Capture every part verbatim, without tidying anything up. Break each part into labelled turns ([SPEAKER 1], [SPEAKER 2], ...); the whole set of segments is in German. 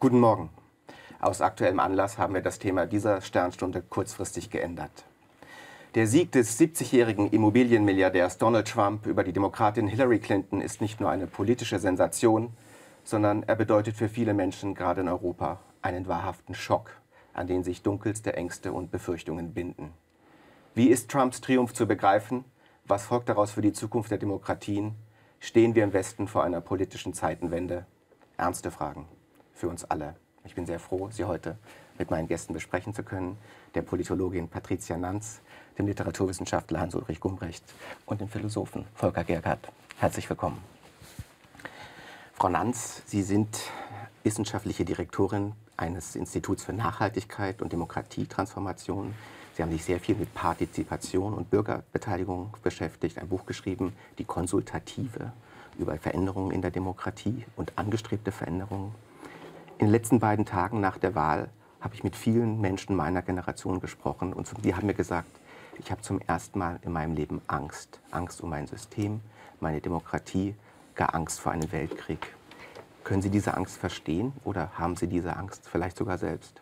[SPEAKER 1] Guten Morgen. Aus aktuellem Anlass haben wir das Thema dieser Sternstunde kurzfristig geändert. Der Sieg des siebzigjährigen Immobilienmilliardärs Donald Trump über die Demokratin Hillary Clinton ist nicht nur eine politische Sensation, sondern er bedeutet für viele Menschen, gerade in Europa, einen wahrhaften Schock, an den sich dunkelste Ängste und Befürchtungen binden. Wie ist Trumps Triumph zu begreifen? Was folgt daraus für die Zukunft der Demokratien? Stehen wir im Westen vor einer politischen Zeitenwende? Ernste Fragen für uns alle. Ich bin sehr froh, Sie heute mit meinen Gästen besprechen zu können, der Politologin Patricia Nantz, dem Literaturwissenschaftler Hans-Ulrich Gumbrecht und dem Philosophen Volker Gerghardt. Herzlich willkommen. Frau Nantz, Sie sind wissenschaftliche Direktorin eines Instituts für Nachhaltigkeit und Demokratietransformation. Sie haben sich sehr viel mit Partizipation und Bürgerbeteiligung beschäftigt, ein Buch geschrieben, Die Konsultative, über Veränderungen in der Demokratie und angestrebte Veränderungen. In den letzten beiden Tagen nach der Wahl habe ich mit vielen Menschen meiner Generation gesprochen und die haben mir gesagt, ich habe zum ersten Mal in meinem Leben Angst. Angst um mein System, meine Demokratie, gar Angst vor einem Weltkrieg. Können Sie diese Angst verstehen oder haben Sie diese Angst vielleicht sogar selbst?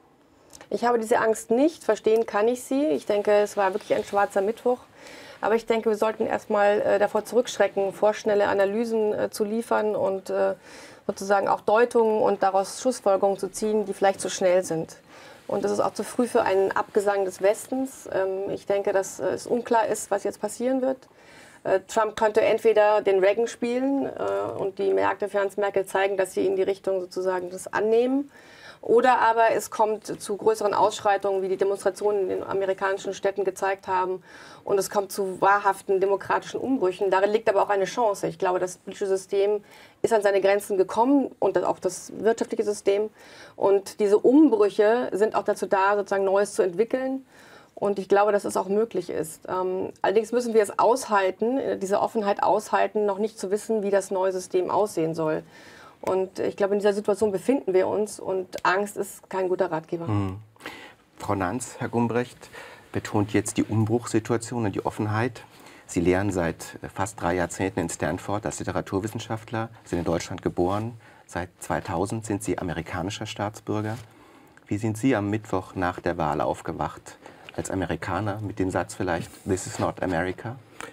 [SPEAKER 2] Ich habe diese Angst nicht, verstehen kann ich sie. Ich denke, es war wirklich ein schwarzer Mittwoch. Aber ich denke, wir sollten erstmal äh, davor zurückschrecken, vorschnelle Analysen äh, zu liefern und äh, sozusagen auch Deutungen und daraus Schlussfolgerungen zu ziehen, die vielleicht zu schnell sind. Und das ist auch zu früh für einen Abgesang des Westens. Ähm, ich denke, dass äh, es unklar ist, was jetzt passieren wird. Äh, Trump könnte entweder den Reagan spielen äh, und die Märkte, Finanzmärkte zeigen, dass sie in die Richtung sozusagen das annehmen. Oder aber es kommt zu größeren Ausschreitungen, wie die Demonstrationen in den amerikanischen Städten gezeigt haben. Und es kommt zu wahrhaften demokratischen Umbrüchen. Darin liegt aber auch eine Chance. Ich glaube, das politische System ist an seine Grenzen gekommen und auch das wirtschaftliche System. Und diese Umbrüche sind auch dazu da, sozusagen Neues zu entwickeln. Und ich glaube, dass es auch möglich ist. Ähm, allerdings müssen wir es aushalten, diese Offenheit aushalten, noch nicht zu wissen, wie das neue System aussehen soll. Und ich glaube, in dieser Situation befinden wir uns und Angst ist kein guter Ratgeber.
[SPEAKER 1] Hm. Frau Nantz, Herr Gumbrecht, betont jetzt die Umbruchssituation und die Offenheit. Sie lehren seit fast drei Jahrzehnten in Stanford als Literaturwissenschaftler, sind in Deutschland geboren. Seit zweitausend sind Sie amerikanischer Staatsbürger. Wie sind Sie am Mittwoch nach der Wahl aufgewacht? Als Amerikaner mit dem Satz vielleicht, "This is not America"?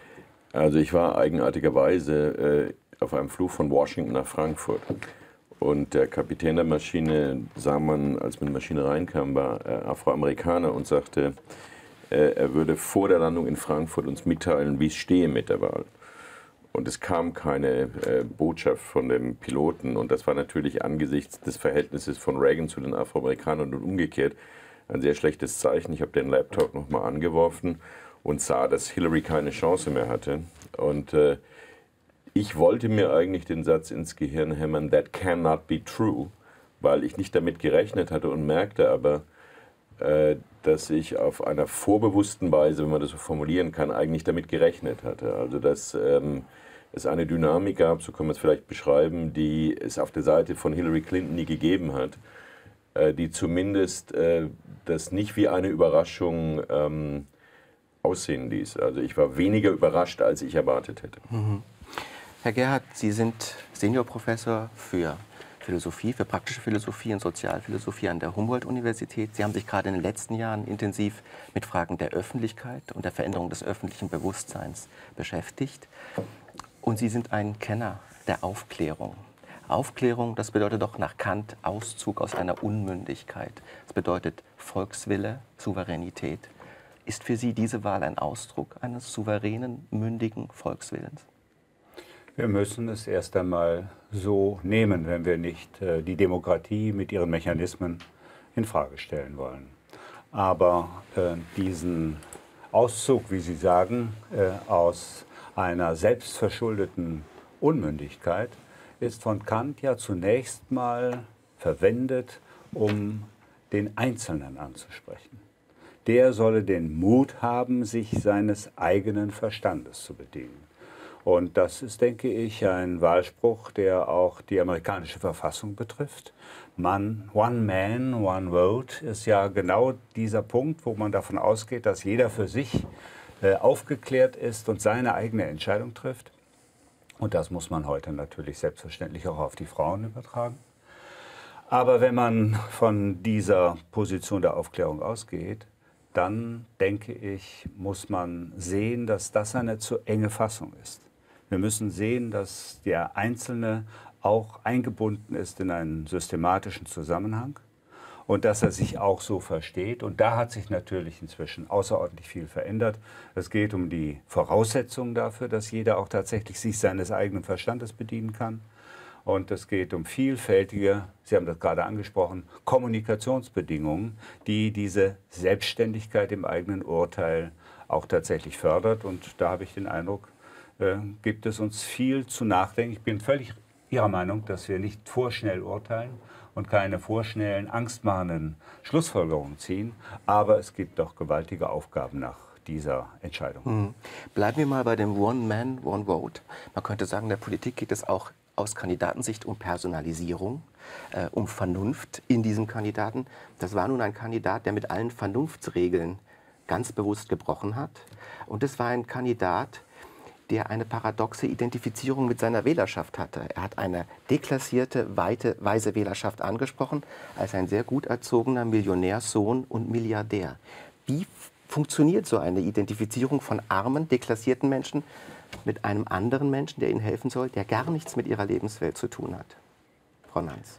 [SPEAKER 3] Also ich war eigenartigerweise äh, auf einem Flug von Washington nach Frankfurt. Und der Kapitän der Maschine, sah man, als man in die Maschine reinkam, war äh, Afroamerikaner und sagte, äh, er würde vor der Landung in Frankfurt uns mitteilen, wie es stehe mit der Wahl. Und es kam keine äh, Botschaft von dem Piloten. Und das war natürlich angesichts des Verhältnisses von Reagan zu den Afroamerikanern und umgekehrt ein sehr schlechtes Zeichen. Ich habe den Laptop nochmal angeworfen und sah, dass Hillary keine Chance mehr hatte. Und äh, ich wollte mir eigentlich den Satz ins Gehirn hämmern, "That cannot be true", weil ich nicht damit gerechnet hatte und merkte aber, äh, dass ich auf einer vorbewussten Weise, wenn man das so formulieren kann, eigentlich damit gerechnet hatte. Also dass ähm, es eine Dynamik gab, so kann man es vielleicht beschreiben, die es auf der Seite von Hillary Clinton nie gegeben hat, äh, die zumindest äh, das nicht wie eine Überraschung ähm, aussehen ließ. Also ich war weniger überrascht, als ich erwartet hätte.
[SPEAKER 1] Mhm. Herr Gerghardt, Sie sind Seniorprofessor für Philosophie, für praktische Philosophie und Sozialphilosophie an der Humboldt-Universität. Sie haben sich gerade in den letzten Jahren intensiv mit Fragen der Öffentlichkeit und der Veränderung des öffentlichen Bewusstseins beschäftigt. Und Sie sind ein Kenner der Aufklärung. Aufklärung, das bedeutet doch nach Kant Auszug aus einer Unmündigkeit. Das bedeutet Volkswille, Souveränität. Ist für Sie diese Wahl ein Ausdruck eines souveränen, mündigen Volkswillens?
[SPEAKER 4] Wir müssen es erst einmal so nehmen, wenn wir nicht äh, die Demokratie mit ihren Mechanismen in Frage stellen wollen. Aber äh, diesen Auszug, wie Sie sagen, äh, aus einer selbstverschuldeten Unmündigkeit ist von Kant ja zunächst mal verwendet, um den Einzelnen anzusprechen. Der solle den Mut haben, sich seines eigenen Verstandes zu bedienen. Und das ist, denke ich, ein Wahlspruch, der auch die amerikanische Verfassung betrifft. Man, one man, one vote ist ja genau dieser Punkt, wo man davon ausgeht, dass jeder für sich äh, aufgeklärt ist und seine eigene Entscheidung trifft. Und das muss man heute natürlich selbstverständlich auch auf die Frauen übertragen. Aber wenn man von dieser Position der Aufklärung ausgeht, dann denke ich, muss man sehen, dass das eine zu enge Fassung ist. Wir müssen sehen, dass der Einzelne auch eingebunden ist in einen systematischen Zusammenhang und dass er sich auch so versteht. Und da hat sich natürlich inzwischen außerordentlich viel verändert. Es geht um die Voraussetzungen dafür, dass jeder auch tatsächlich sich seines eigenen Verstandes bedienen kann. Und es geht um vielfältige, Sie haben das gerade angesprochen, Kommunikationsbedingungen, die diese Selbstständigkeit im eigenen Urteil auch tatsächlich fördert. Und da habe ich den Eindruck, äh, gibt es uns viel zu nachdenken. Ich bin völlig Ihrer Meinung, dass wir nicht vorschnell urteilen und keine vorschnellen, angstmachenden Schlussfolgerungen ziehen. Aber es gibt doch gewaltige Aufgaben nach dieser Entscheidung.
[SPEAKER 1] Mhm. Bleiben wir mal bei dem One Man, One Vote. Man könnte sagen, in der Politik geht es auch aus Kandidatensicht um Personalisierung, äh, um Vernunft in diesem Kandidaten. Das war nun ein Kandidat, der mit allen Vernunftsregeln ganz bewusst gebrochen hat. Und es war ein Kandidat, der eine paradoxe Identifizierung mit seiner Wählerschaft hatte. Er hat eine deklassierte, weite, weise Wählerschaft angesprochen, als ein sehr gut erzogener Millionärssohn und Milliardär. Wie funktioniert so eine Identifizierung von armen, deklassierten Menschen mit einem anderen Menschen, der ihnen helfen soll, der gar nichts mit ihrer Lebenswelt zu tun hat? Frau Nans.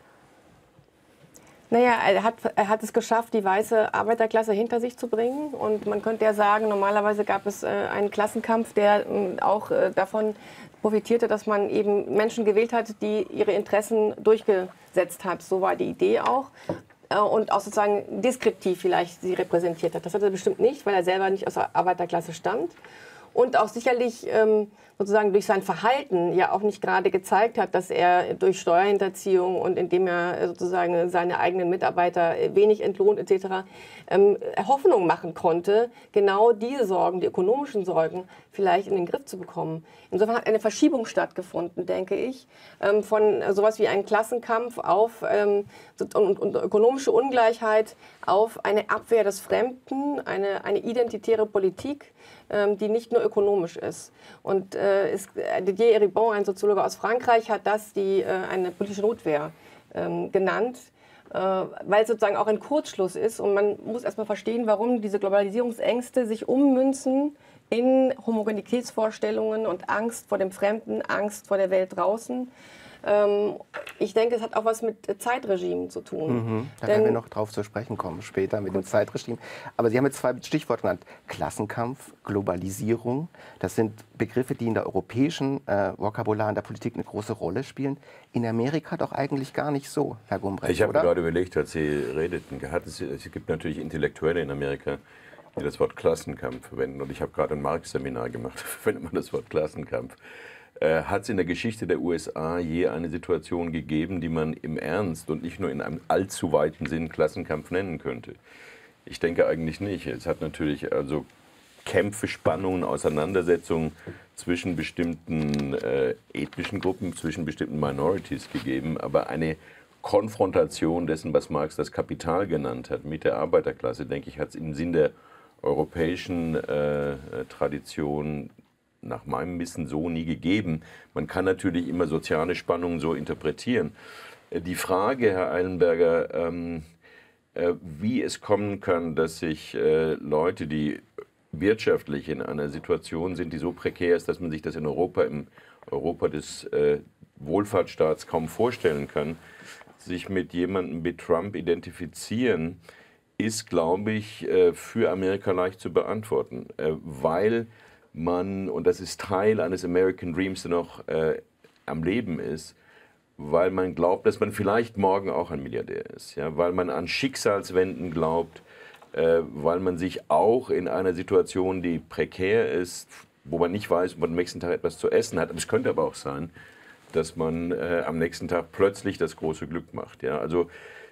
[SPEAKER 2] Naja, er hat, er hat es geschafft, die weiße Arbeiterklasse hinter sich zu bringen. Und man könnte ja sagen, normalerweise gab es äh, einen Klassenkampf, der äh, auch äh, davon profitierte, dass man eben Menschen gewählt hat, die ihre Interessen durchgesetzt hat. So war die Idee auch. Äh, und auch sozusagen deskriptiv vielleicht sie repräsentiert hat. Das hat er bestimmt nicht, weil er selber nicht aus der Arbeiterklasse stammt. Und auch sicherlich ähm, sozusagen durch sein Verhalten ja auch nicht gerade gezeigt hat, dass er durch Steuerhinterziehung und indem er sozusagen seine eigenen Mitarbeiter wenig entlohnt et cetera ähm, Hoffnung machen konnte, genau diese Sorgen, die ökonomischen Sorgen, vielleicht in den Griff zu bekommen. Insofern hat eine Verschiebung stattgefunden, denke ich, ähm, von sowas wie einem Klassenkampf auf ähm, und, und ökonomische Ungleichheit auf eine Abwehr des Fremden, eine, eine identitäre Politik, ähm, die nicht nur ökonomisch ist. Und äh, ist, Didier Eribon, ein Soziologe aus Frankreich, hat das die, äh, eine politische Notwehr ähm, genannt, äh, weil es sozusagen auch ein Kurzschluss ist. Und man muss erstmal verstehen, warum diese Globalisierungsängste sich ummünzen in Homogenitätsvorstellungen und Angst vor dem Fremden, Angst vor der Welt draußen. Ähm, ich denke, es hat auch was mit Zeitregimen zu tun.
[SPEAKER 1] Mhm. Da werden wir noch drauf zu sprechen kommen, später mit dem Zeitregime. Aber Sie haben jetzt zwei Stichworte genannt. Klassenkampf, Globalisierung. Das sind Begriffe, die in der europäischen äh, Vokabular in der Politik eine große Rolle spielen. In Amerika doch eigentlich gar nicht so, Herr Gumbrecht,
[SPEAKER 3] Ich habe
[SPEAKER 1] oder?
[SPEAKER 3] gerade überlegt, als Sie redeten, hat es, es gibt natürlich Intellektuelle in Amerika, die das Wort Klassenkampf verwenden. Und ich habe gerade ein Marx-Seminar gemacht, da verwendet man das Wort Klassenkampf. Äh, hat es in der Geschichte der U S A je eine Situation gegeben, die man im Ernst und nicht nur in einem allzu weiten Sinn Klassenkampf nennen könnte? Ich denke eigentlich nicht. Es hat natürlich also Kämpfe, Spannungen, Auseinandersetzungen zwischen bestimmten äh, ethnischen Gruppen, zwischen bestimmten Minorities gegeben, aber eine Konfrontation dessen, was Marx das Kapital genannt hat, mit der Arbeiterklasse, denke ich, hat es im Sinn der europäischen äh, Tradition nach meinem Wissen so nie gegeben. Man kann natürlich immer soziale Spannungen so interpretieren. Die Frage, Herr Eilenberger, ähm, äh, wie es kommen kann, dass sich äh, Leute, die wirtschaftlich in einer Situation sind, die so prekär ist, dass man sich das in Europa, im Europa des äh, Wohlfahrtsstaats kaum vorstellen kann, sich mit jemandem wie Trump identifizieren, ist, glaube ich, äh, für Amerika leicht zu beantworten, äh, weil man, und das ist Teil eines American Dreams, der noch äh, am Leben ist, weil man glaubt, dass man vielleicht morgen auch ein Milliardär ist, ja? Weil man an Schicksalswenden glaubt, äh, weil man sich auch in einer Situation, die prekär ist, wo man nicht weiß, ob man am nächsten Tag etwas zu essen hat, es könnte aber auch sein, dass man äh, am nächsten Tag plötzlich das große Glück macht. Ja? Also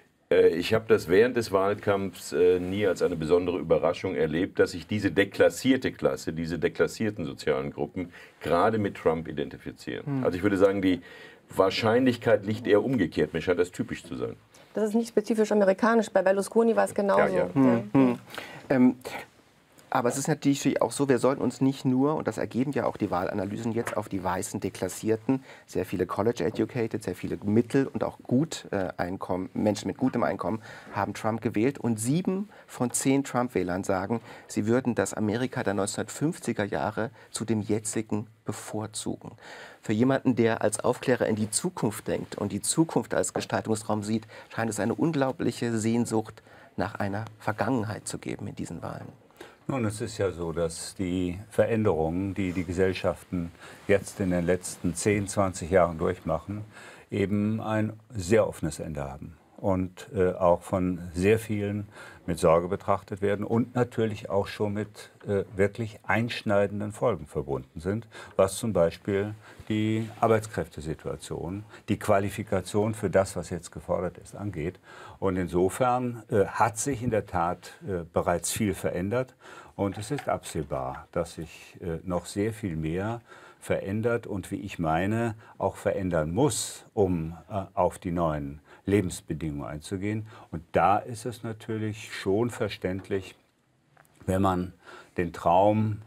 [SPEAKER 3] ich habe das während des Wahlkampfs äh, nie als eine besondere Überraschung erlebt, dass sich diese deklassierte Klasse, diese deklassierten sozialen Gruppen gerade mit Trump identifizieren. Hm. Also ich würde sagen, die Wahrscheinlichkeit liegt eher umgekehrt. Mir scheint das typisch zu sein.
[SPEAKER 2] Das ist nicht spezifisch amerikanisch. Bei Berlusconi war es genauso.
[SPEAKER 3] Ja, ja.
[SPEAKER 2] Ja.
[SPEAKER 1] Hm. Hm. Ähm, Aber es ist natürlich auch so, wir sollten uns nicht nur, und das ergeben ja auch die Wahlanalysen, jetzt auf die weißen Deklassierten, sehr viele College-educated, sehr viele Mittel- und auch gut äh, Einkommen, Menschen mit gutem Einkommen haben Trump gewählt. Und sieben von zehn Trump-Wählern sagen, sie würden das Amerika der neunzehnhundertfünfziger Jahre zu dem jetzigen bevorzugen. Für jemanden, der als Aufklärer in die Zukunft denkt und die Zukunft als Gestaltungsraum sieht, scheint es eine unglaubliche Sehnsucht nach einer Vergangenheit zu geben in diesen Wahlen.
[SPEAKER 4] Nun, es ist ja so, dass die Veränderungen, die die Gesellschaften jetzt in den letzten zehn, zwanzig Jahren durchmachen, eben ein sehr offenes Ende haben und äh, auch von sehr vielen mit Sorge betrachtet werden und natürlich auch schon mit äh, wirklich einschneidenden Folgen verbunden sind, was zum Beispiel die Arbeitskräftesituation, die Qualifikation für das, was jetzt gefordert ist, angeht. Und insofern äh, hat sich in der Tat äh, bereits viel verändert und es ist absehbar, dass sich äh, noch sehr viel mehr verändert und, wie ich meine, auch verändern muss, um äh, auf die neuen Lebensbedingungen einzugehen. Und da ist es natürlich schon verständlich, wenn man den Traum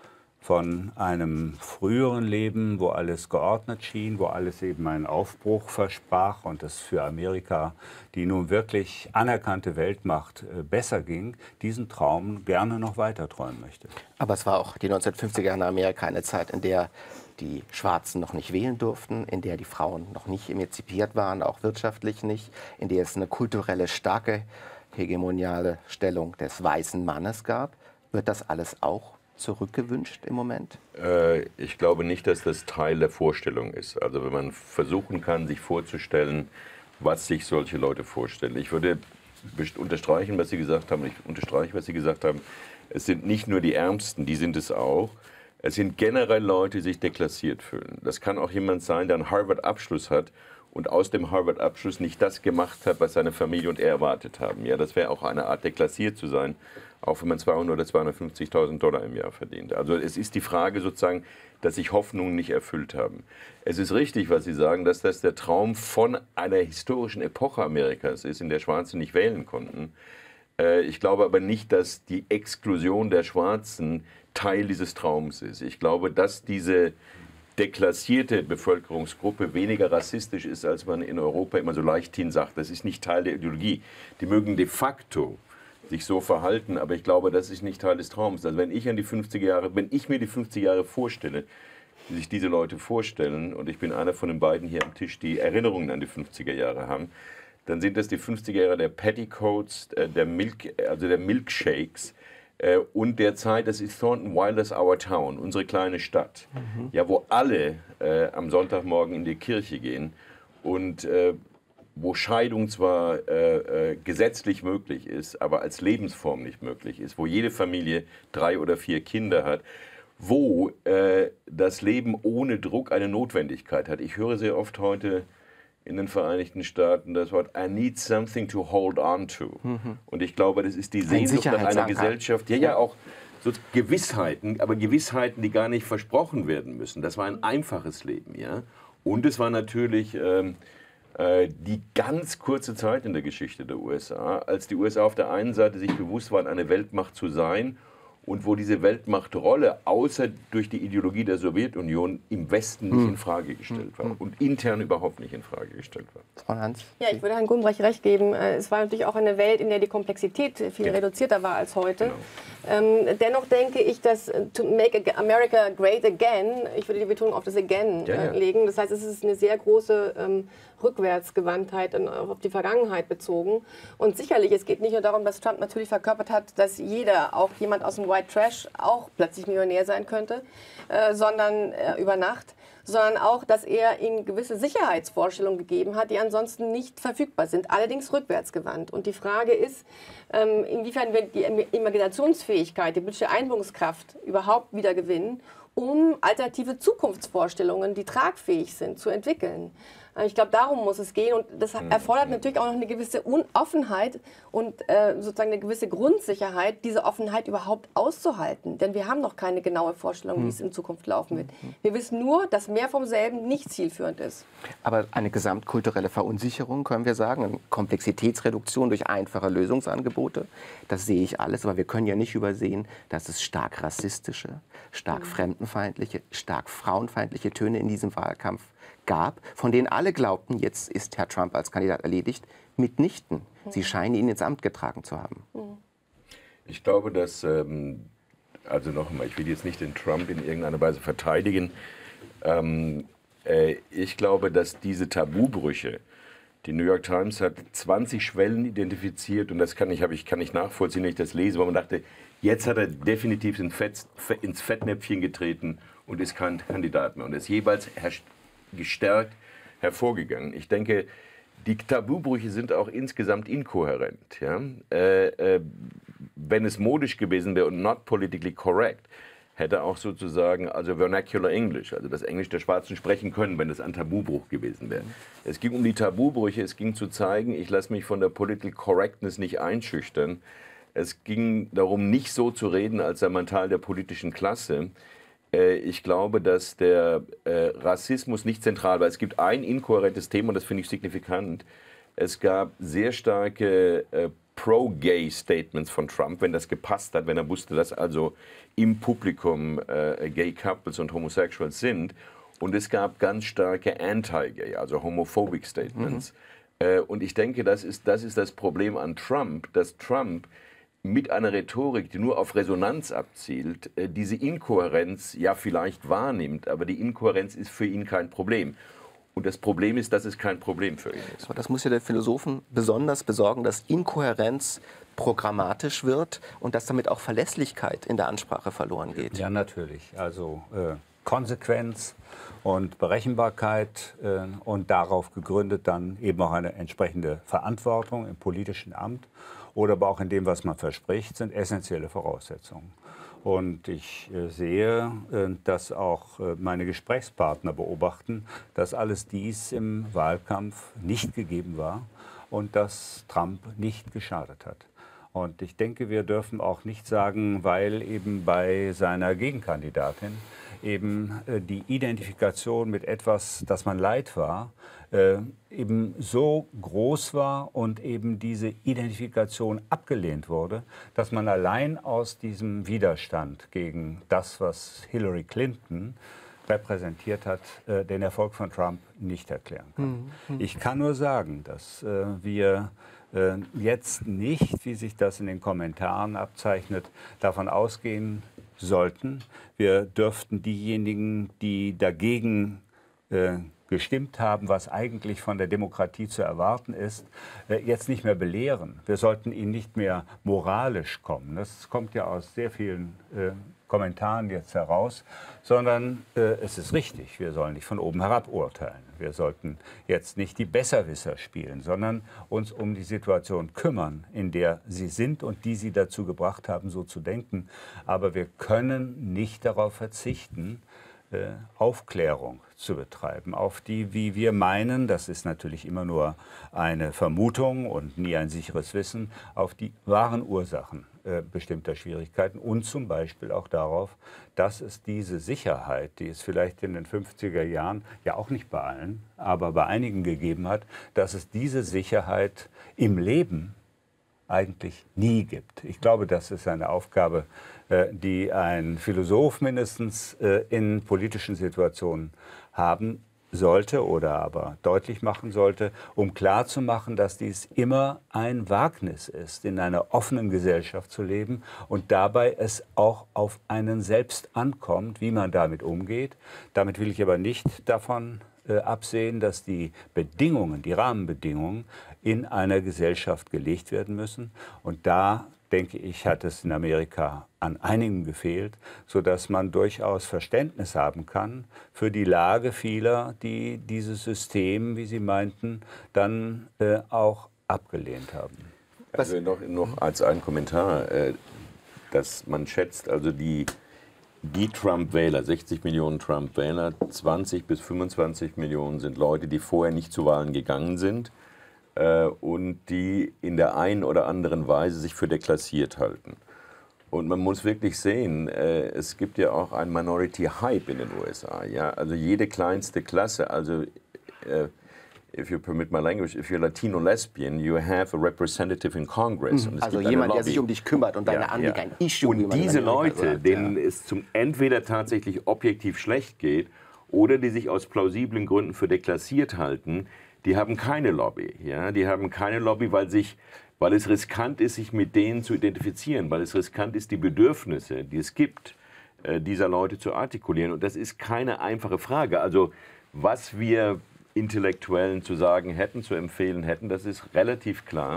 [SPEAKER 4] von einem früheren Leben, wo alles geordnet schien, wo alles eben einen Aufbruch versprach und es für Amerika, die nun wirklich anerkannte Weltmacht, besser ging, diesen Traum gerne noch weiter träumen möchte.
[SPEAKER 1] Aber es war auch die neunzehnhundertfünfziger Jahre in Amerika eine Zeit, in der die Schwarzen noch nicht wählen durften, in der die Frauen noch nicht emanzipiert waren, auch wirtschaftlich nicht, in der es eine kulturelle, starke, hegemoniale Stellung des weißen Mannes gab. Wird das alles auch zurückgewünscht im Moment?
[SPEAKER 3] Äh, ich glaube nicht, dass das Teil der Vorstellung ist. Also wenn man versuchen kann, sich vorzustellen, was sich solche Leute vorstellen. Ich würde unterstreichen, was Sie gesagt haben. Ich unterstreiche, was Sie gesagt haben. Es sind nicht nur die Ärmsten, die sind es auch. Es sind generell Leute, die sich deklassiert fühlen. Das kann auch jemand sein, der einen Harvard-Abschluss hat und aus dem Harvard-Abschluss nicht das gemacht hat, was seine Familie und er erwartet haben. Ja, das wäre auch eine Art, deklassiert zu sein, auch wenn man zweihundert oder zweihundertfünfzigtausend Dollar im Jahr verdient. Also es ist die Frage sozusagen, dass sich Hoffnungen nicht erfüllt haben. Es ist richtig, was Sie sagen, dass das der Traum von einer historischen Epoche Amerikas ist, in der Schwarze nicht wählen konnten. Ich glaube aber nicht, dass die Exklusion der Schwarzen Teil dieses Traums ist. Ich glaube, dass diese deklassierte Bevölkerungsgruppe weniger rassistisch ist, als man in Europa immer so leichthin sagt. Das ist nicht Teil der Ideologie. Die mögen de facto sich so verhalten, aber ich glaube, das ist nicht Teil des Traums. Also wenn ich an die fünfziger Jahre, wenn ich mir die fünfziger Jahre vorstelle, die sich diese Leute vorstellen, und ich bin einer von den beiden hier am Tisch, die Erinnerungen an die fünfziger Jahre haben, dann sind das die fünfziger Jahre der Petticoats, der Milk, also der Milkshakes, äh, und der Zeit, das ist Thornton Wilder's Our Town, unsere kleine Stadt, mhm. ja, wo alle äh, am Sonntagmorgen in die Kirche gehen und äh, wo Scheidung zwar äh, äh, gesetzlich möglich ist, aber als Lebensform nicht möglich ist, wo jede Familie drei oder vier Kinder hat, wo äh, das Leben ohne Druck eine Notwendigkeit hat. Ich höre sehr oft heute in den Vereinigten Staaten das Wort I need something to hold on to. Mhm. Und ich glaube, das ist die Sehnsucht nach einer Gesellschaft, ja, ja, auch so Gewissheiten, aber Gewissheiten, die gar nicht versprochen werden müssen. Das war ein einfaches Leben, ja. Und es war natürlich ähm, äh, die ganz kurze Zeit in der Geschichte der U S A, als die U S A auf der einen Seite sich bewusst waren, eine Weltmacht zu sein, und wo diese Weltmachtrolle außer durch die Ideologie der Sowjetunion im Westen nicht in Frage gestellt war und intern überhaupt nicht in Frage gestellt war.
[SPEAKER 2] Frau Hans? Ja, ich würde Herrn Gumbrecht recht geben. Es war natürlich auch eine Welt, in der die Komplexität viel ja. reduzierter war als heute. Genau. Ähm, dennoch denke ich, dass to make America great again, ich würde die Betonung auf das Again ja, ja. Äh, legen. Das heißt, es ist eine sehr große ähm, Rückwärtsgewandtheit in, auf die Vergangenheit bezogen. Und sicherlich, es geht nicht nur darum, dass Trump natürlich verkörpert hat, dass jeder, auch jemand aus dem White Trash, auch plötzlich Millionär sein könnte, äh, sondern äh, über Nacht, sondern auch, dass er ihnen gewisse Sicherheitsvorstellungen gegeben hat, die ansonsten nicht verfügbar sind, allerdings rückwärtsgewandt. Und die Frage ist, ähm, inwiefern wir die Imaginationsfähigkeit, die politische Einbildungskraft überhaupt wieder gewinnen, um alternative Zukunftsvorstellungen, die tragfähig sind, zu entwickeln. Ich glaube, darum muss es gehen und das erfordert natürlich auch noch eine gewisse Offenheit und äh, sozusagen eine gewisse Grundsicherheit, diese Offenheit überhaupt auszuhalten. Denn wir haben noch keine genaue Vorstellung, wie es in Zukunft laufen wird. Wir wissen nur, dass mehr vom selben nicht zielführend ist.
[SPEAKER 1] Aber eine gesamtkulturelle Verunsicherung, können wir sagen, eine Komplexitätsreduktion durch einfache Lösungsangebote, das sehe ich alles. Aber wir können ja nicht übersehen, dass es stark rassistische, stark mhm. fremdenfeindliche, stark frauenfeindliche Töne in diesem Wahlkampf gab, von denen alle glaubten, jetzt ist Herr Trump als Kandidat erledigt, mitnichten. Sie scheinen ihn ins Amt getragen zu haben.
[SPEAKER 3] Ich glaube, dass, ähm, also noch einmal, ich will jetzt nicht den Trump in irgendeiner Weise verteidigen, ähm, äh, ich glaube, dass diese Tabubrüche, die New York Times hat zwanzig Schwellen identifiziert und das kann ich, ich, kann ich nachvollziehen, wenn ich das lese, weil man dachte, jetzt hat er definitiv ins, Fett, ins Fettnäpfchen getreten und ist kein Kandidat mehr und ist jeweils gestärkt hervorgegangen. Ich denke, die Tabubrüche sind auch insgesamt inkohärent. Ja? Äh, äh, wenn es modisch gewesen wäre und not politically correct, hätte auch sozusagen, also Vernacular English, also das Englisch der Schwarzen sprechen können, wenn es ein Tabubruch gewesen wäre. Es ging um die Tabubrüche, es ging zu zeigen, ich lasse mich von der Political Correctness nicht einschüchtern. Es ging darum, nicht so zu reden, als sei man Teil der politischen Klasse. Ich glaube, dass der äh, Rassismus nicht zentral war. Es gibt ein inkohärentes Thema, und das finde ich signifikant. Es gab sehr starke äh, Pro-Gay-Statements von Trump, wenn das gepasst hat, wenn er wusste, dass also im Publikum äh, Gay-Couples und Homosexuals sind. Und es gab ganz starke Anti-Gay, also Homophobic Statements. Mhm. Äh, und ich denke, das ist, das ist das Problem an Trump, dass Trump mit einer Rhetorik, die nur auf Resonanz abzielt, diese Inkohärenz ja vielleicht wahrnimmt, aber die Inkohärenz ist für ihn kein Problem. Und das Problem ist, dass es kein Problem für ihn ist.
[SPEAKER 1] Aber das muss ja der Philosophen besonders besorgen, dass Inkohärenz programmatisch wird und dass damit auch Verlässlichkeit in der Ansprache verloren geht.
[SPEAKER 4] Ja, natürlich. Also äh, Konsequenz und Berechenbarkeit äh, und darauf gegründet dann eben auch eine entsprechende Verantwortung im politischen Amt oder aber auch in dem, was man verspricht, sind essentielle Voraussetzungen. Und ich äh, sehe, äh, dass auch äh, meine Gesprächspartner beobachten, dass alles dies im Wahlkampf nicht gegeben war und dass Trump nicht geschadet hat. Und ich denke, wir dürfen auch nicht sagen, weil eben bei seiner Gegenkandidatin eben äh, die Identifikation mit etwas, das man leid war, äh, eben so groß war und eben diese Identifikation abgelehnt wurde, dass man allein aus diesem Widerstand gegen das, was Hillary Clinton repräsentiert hat, äh, den Erfolg von Trump nicht erklären kann. Mhm. Ich kann nur sagen, dass äh, wir äh, jetzt nicht, wie sich das in den Kommentaren abzeichnet, davon ausgehen sollten, wir dürften diejenigen, die dagegen äh, gestimmt haben, was eigentlich von der Demokratie zu erwarten ist, äh, jetzt nicht mehr belehren. Wir sollten ihnen nicht mehr moralisch kommen. Das kommt ja aus sehr vielen äh, Kommentaren jetzt heraus, sondern äh, es ist richtig, wir sollen nicht von oben herab urteilen. Wir sollten jetzt nicht die Besserwisser spielen, sondern uns um die Situation kümmern, in der sie sind und die sie dazu gebracht haben, so zu denken. Aber wir können nicht darauf verzichten, äh, Aufklärung zu betreiben, auf die, wie wir meinen, das ist natürlich immer nur eine Vermutung und nie ein sicheres Wissen, auf die wahren Ursachen äh, bestimmter Schwierigkeiten und zum Beispiel auch darauf, dass es diese Sicherheit, die es vielleicht in den fünfziger Jahren, ja auch nicht bei allen, aber bei einigen gegeben hat, dass es diese Sicherheit im Leben eigentlich nie gibt. Ich glaube, das ist eine Aufgabe, äh, die ein Philosoph mindestens äh, in politischen Situationen haben sollte oder aber deutlich machen sollte, um klarzumachen, dass dies immer ein Wagnis ist, in einer offenen Gesellschaft zu leben und dabei es auch auf einen selbst ankommt, wie man damit umgeht. Damit will ich aber nicht davon äh, absehen, dass die Bedingungen, die Rahmenbedingungen in einer Gesellschaft gelegt werden müssen. Und da, denke ich, hat es in Amerika an einigen gefehlt, sodass man durchaus Verständnis haben kann für die Lage vieler, die dieses System, wie Sie meinten, dann äh, auch abgelehnt haben.
[SPEAKER 3] Also noch, noch als ein Kommentar, äh, dass man schätzt, also die, die Trump-Wähler, sechzig Millionen Trump-Wähler, zwanzig bis fünfundzwanzig Millionen sind Leute, die vorher nicht zu Wahlen gegangen sind äh, und die in der einen oder anderen Weise sich für deklassiert halten. Und man muss wirklich sehen, äh, es gibt ja auch einen Minority-Hype in den U S A. Ja? Also jede kleinste Klasse, also äh, if you permit my language, if you're Latino lesbian, you have a representative in Congress.
[SPEAKER 1] Mhm. Also jemand, der sich um dich kümmert und deine
[SPEAKER 3] ja,
[SPEAKER 1] Anliegen,
[SPEAKER 3] ja.
[SPEAKER 1] ein Issue.
[SPEAKER 3] Und diese Leute,
[SPEAKER 1] sagt,
[SPEAKER 3] denen
[SPEAKER 1] ja.
[SPEAKER 3] es zum entweder tatsächlich objektiv schlecht geht oder die sich aus plausiblen Gründen für deklassiert halten, die haben keine Lobby. Ja? Die haben keine Lobby, weil sich weil es riskant ist, sich mit denen zu identifizieren, weil es riskant ist, die Bedürfnisse, die es gibt, dieser Leute zu artikulieren. Und das ist keine einfache Frage. Also was wir Intellektuellen zu sagen hätten, zu empfehlen hätten, das ist relativ klar.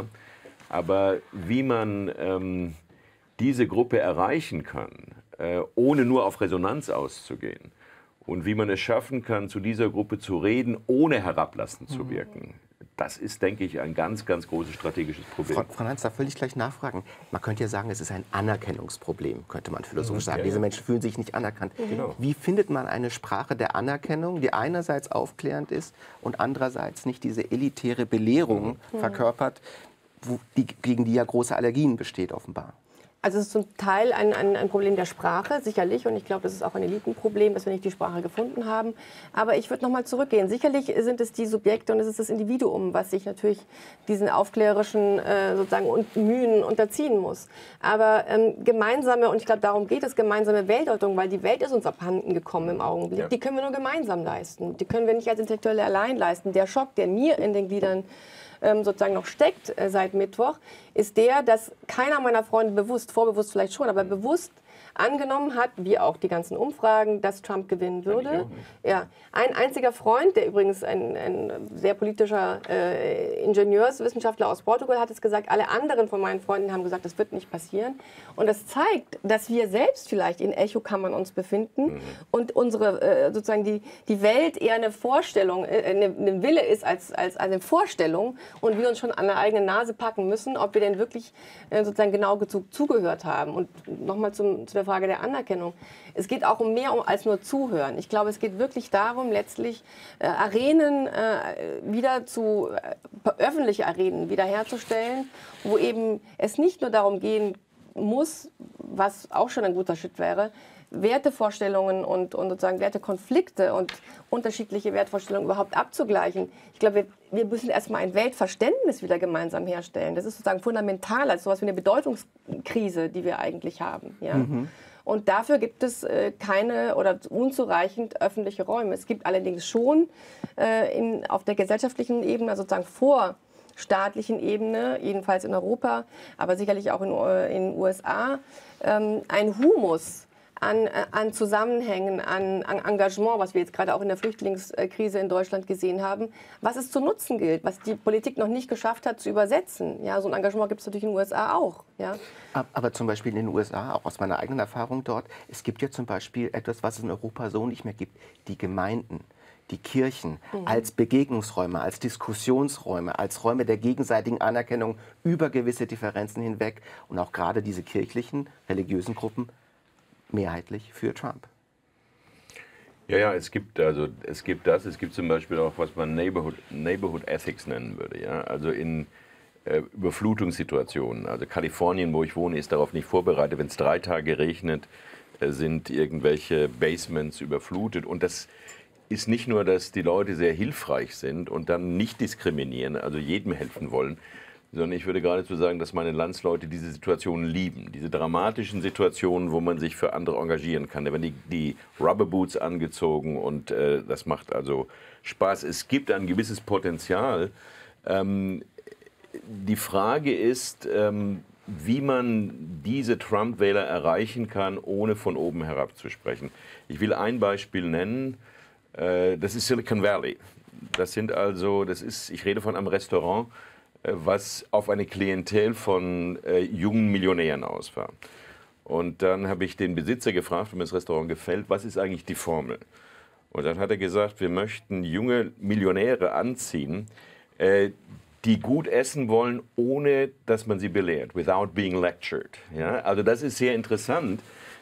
[SPEAKER 3] Aber wie man ähm, diese Gruppe erreichen kann, äh, ohne nur auf Resonanz auszugehen, und wie man es schaffen kann, zu dieser Gruppe zu reden, ohne herablassend zu wirken, das ist, denke ich, ein ganz, ganz großes strategisches Problem.
[SPEAKER 1] Frau, Frau Nantz, da will ich gleich nachfragen. Man könnte ja sagen, es ist ein Anerkennungsproblem, könnte man philosophisch sagen.
[SPEAKER 3] Ja, ja.
[SPEAKER 1] Diese Menschen fühlen sich nicht anerkannt.
[SPEAKER 3] Genau.
[SPEAKER 1] Wie findet man eine Sprache der Anerkennung, die einerseits aufklärend ist und andererseits nicht diese elitäre Belehrung mhm. verkörpert, wo die, gegen die ja große Allergien besteht offenbar?
[SPEAKER 2] Also es ist zum Teil ein, ein, ein Problem der Sprache, sicherlich. Und ich glaube, das ist auch ein Elitenproblem, dass wir nicht die Sprache gefunden haben. Aber ich würde noch mal zurückgehen. Sicherlich sind es die Subjekte und es ist das Individuum, was sich natürlich diesen aufklärerischen äh, sozusagen und Mühen unterziehen muss. Aber ähm, gemeinsame, und ich glaube, darum geht es, gemeinsame Weltdeutung, weil die Welt ist uns abhanden gekommen im Augenblick. Ja. Die können wir nur gemeinsam leisten. Die können wir nicht als Intellektuelle allein leisten. Der Schock, der mir in den Gliedern Ähm, sozusagen noch steckt äh, seit Mittwoch, ist der, dass keiner meiner Freunde bewusst, vorbewusst vielleicht schon, aber bewusst angenommen hat, wie auch die ganzen Umfragen, dass Trump gewinnen würde. Ja, ein einziger Freund, der übrigens ein, ein sehr politischer äh, Ingenieurswissenschaftler aus Portugal hat es gesagt, alle anderen von meinen Freunden haben gesagt, das wird nicht passieren. Und das zeigt, dass wir selbst vielleicht in Echokammern uns befinden mhm. und unsere äh, sozusagen die, die Welt eher eine Vorstellung, äh, eine, eine Wille ist als, als eine Vorstellung und wir uns schon an der eigenen Nase packen müssen, ob wir denn wirklich äh, sozusagen genau zu, zugehört haben. Und nochmal zum, zu der Frage der Anerkennung. Es geht auch um mehr um, als nur Zuhören. Ich glaube, es geht wirklich darum, letztlich äh, Arenen äh, wieder zu, äh, öffentliche Arenen wiederherzustellen, wo eben es nicht nur darum gehen muss, was auch schon ein guter Schritt wäre, Wertevorstellungen und, und sozusagen Wertekonflikte und unterschiedliche Wertvorstellungen überhaupt abzugleichen. Ich glaube, wir, wir müssen erstmal ein Weltverständnis wieder gemeinsam herstellen. Das ist sozusagen fundamental, als sowas wie eine Bedeutungskrise, die wir eigentlich haben. Ja? Mhm. Und dafür gibt es äh, keine oder unzureichend öffentliche Räume. Es gibt allerdings schon äh, in, auf der gesellschaftlichen Ebene, also sozusagen vor staatlichen Ebene, jedenfalls in Europa, aber sicherlich auch in den U S A, ähm, ein Humus An, an Zusammenhängen, an, an Engagement, was wir jetzt gerade auch in der Flüchtlingskrise in Deutschland gesehen haben, was es zu nutzen gilt, was die Politik noch nicht geschafft hat zu übersetzen. Ja, so ein Engagement gibt es natürlich in den U S A auch. Ja.
[SPEAKER 1] Aber zum Beispiel in den U S A, auch aus meiner eigenen Erfahrung dort, es gibt ja zum Beispiel etwas, was es in Europa so nicht mehr gibt, die Gemeinden. Die Kirchen mhm. als Begegnungsräume, als Diskussionsräume, als Räume der gegenseitigen Anerkennung über gewisse Differenzen hinweg und auch gerade diese kirchlichen, religiösen Gruppen mehrheitlich für Trump.
[SPEAKER 3] Ja, ja, es gibt also es gibt das, es gibt zum Beispiel auch, was man Neighborhood, Neighborhood Ethics nennen würde, ja, also in äh, Überflutungssituationen. Also Kalifornien, wo ich wohne, ist darauf nicht vorbereitet. Wenn es drei Tage regnet, äh, sind irgendwelche Basements überflutet und das ist nicht nur, dass die Leute sehr hilfreich sind und dann nicht diskriminieren, also jedem helfen wollen, sondern ich würde geradezu sagen, dass meine Landsleute diese Situationen lieben. Diese dramatischen Situationen, wo man sich für andere engagieren kann. Da werden die, die Rubberboots angezogen und äh, das macht also Spaß. Es gibt ein gewisses Potenzial. Ähm, die Frage ist, ähm, wie man diese Trump-Wähler erreichen kann, ohne von oben herab zu sprechen. Ich will ein Beispiel nennen. Äh, das ist Silicon Valley. Das sind also, das ist, ich rede von einem Restaurant, was auf eine Klientel von äh, jungen Millionären aus war. Und dann habe ich den Besitzer gefragt, wenn mir das Restaurant gefällt, was ist eigentlich die Formel? Und dann hat er gesagt, wir möchten junge Millionäre anziehen, äh, die gut essen wollen, ohne dass man sie belehrt, without being lectured. Ja? Also das ist sehr interessant,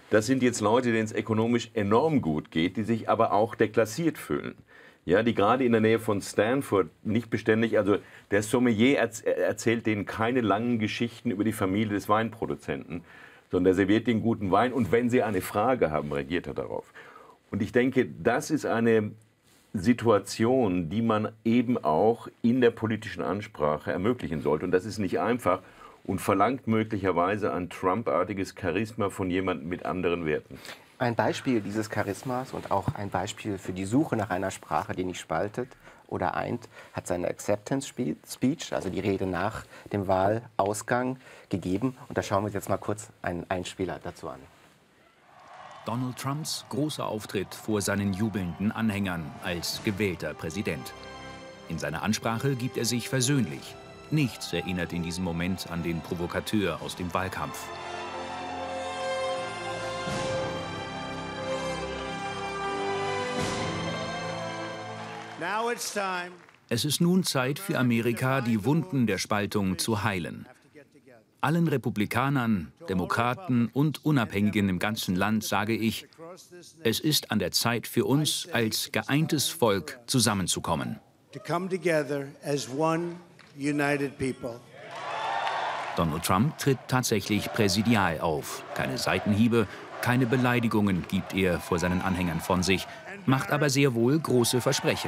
[SPEAKER 3] das sind jetzt Leute, denen es ökonomisch enorm gut geht, die sich aber auch deklassiert fühlen. Ja, die gerade in der Nähe von Stanford nicht beständig, also der Sommelier erzählt denen keine langen Geschichten über die Familie des Weinproduzenten, sondern er serviert den guten Wein und wenn sie eine Frage haben, reagiert er darauf. Und ich denke, das ist eine Situation, die man eben auch in der politischen Ansprache ermöglichen sollte. Und das ist nicht einfach und verlangt möglicherweise ein Trump-artiges Charisma von jemandem mit anderen Werten.
[SPEAKER 1] Ein Beispiel dieses Charismas und auch ein Beispiel für die Suche nach einer Sprache, die nicht spaltet oder eint, hat seine Acceptance Speech, also die Rede nach dem Wahlausgang, gegeben. Und da schauen wir uns jetzt mal kurz einen Einspieler dazu an.
[SPEAKER 5] Donald Trumps großer Auftritt vor seinen jubelnden Anhängern als gewählter Präsident. In seiner Ansprache gibt er sich versöhnlich. Nichts erinnert in diesem Moment an den Provokateur aus dem Wahlkampf. Es ist nun Zeit für Amerika, die Wunden der Spaltung zu heilen. Allen Republikanern, Demokraten und Unabhängigen im ganzen Land sage ich, es ist an der Zeit für uns, als geeintes Volk zusammenzukommen. Donald Trump tritt tatsächlich präsidial auf. Keine Seitenhiebe, keine Beleidigungen gibt er vor seinen Anhängern von sich, macht aber sehr wohl große Versprechen.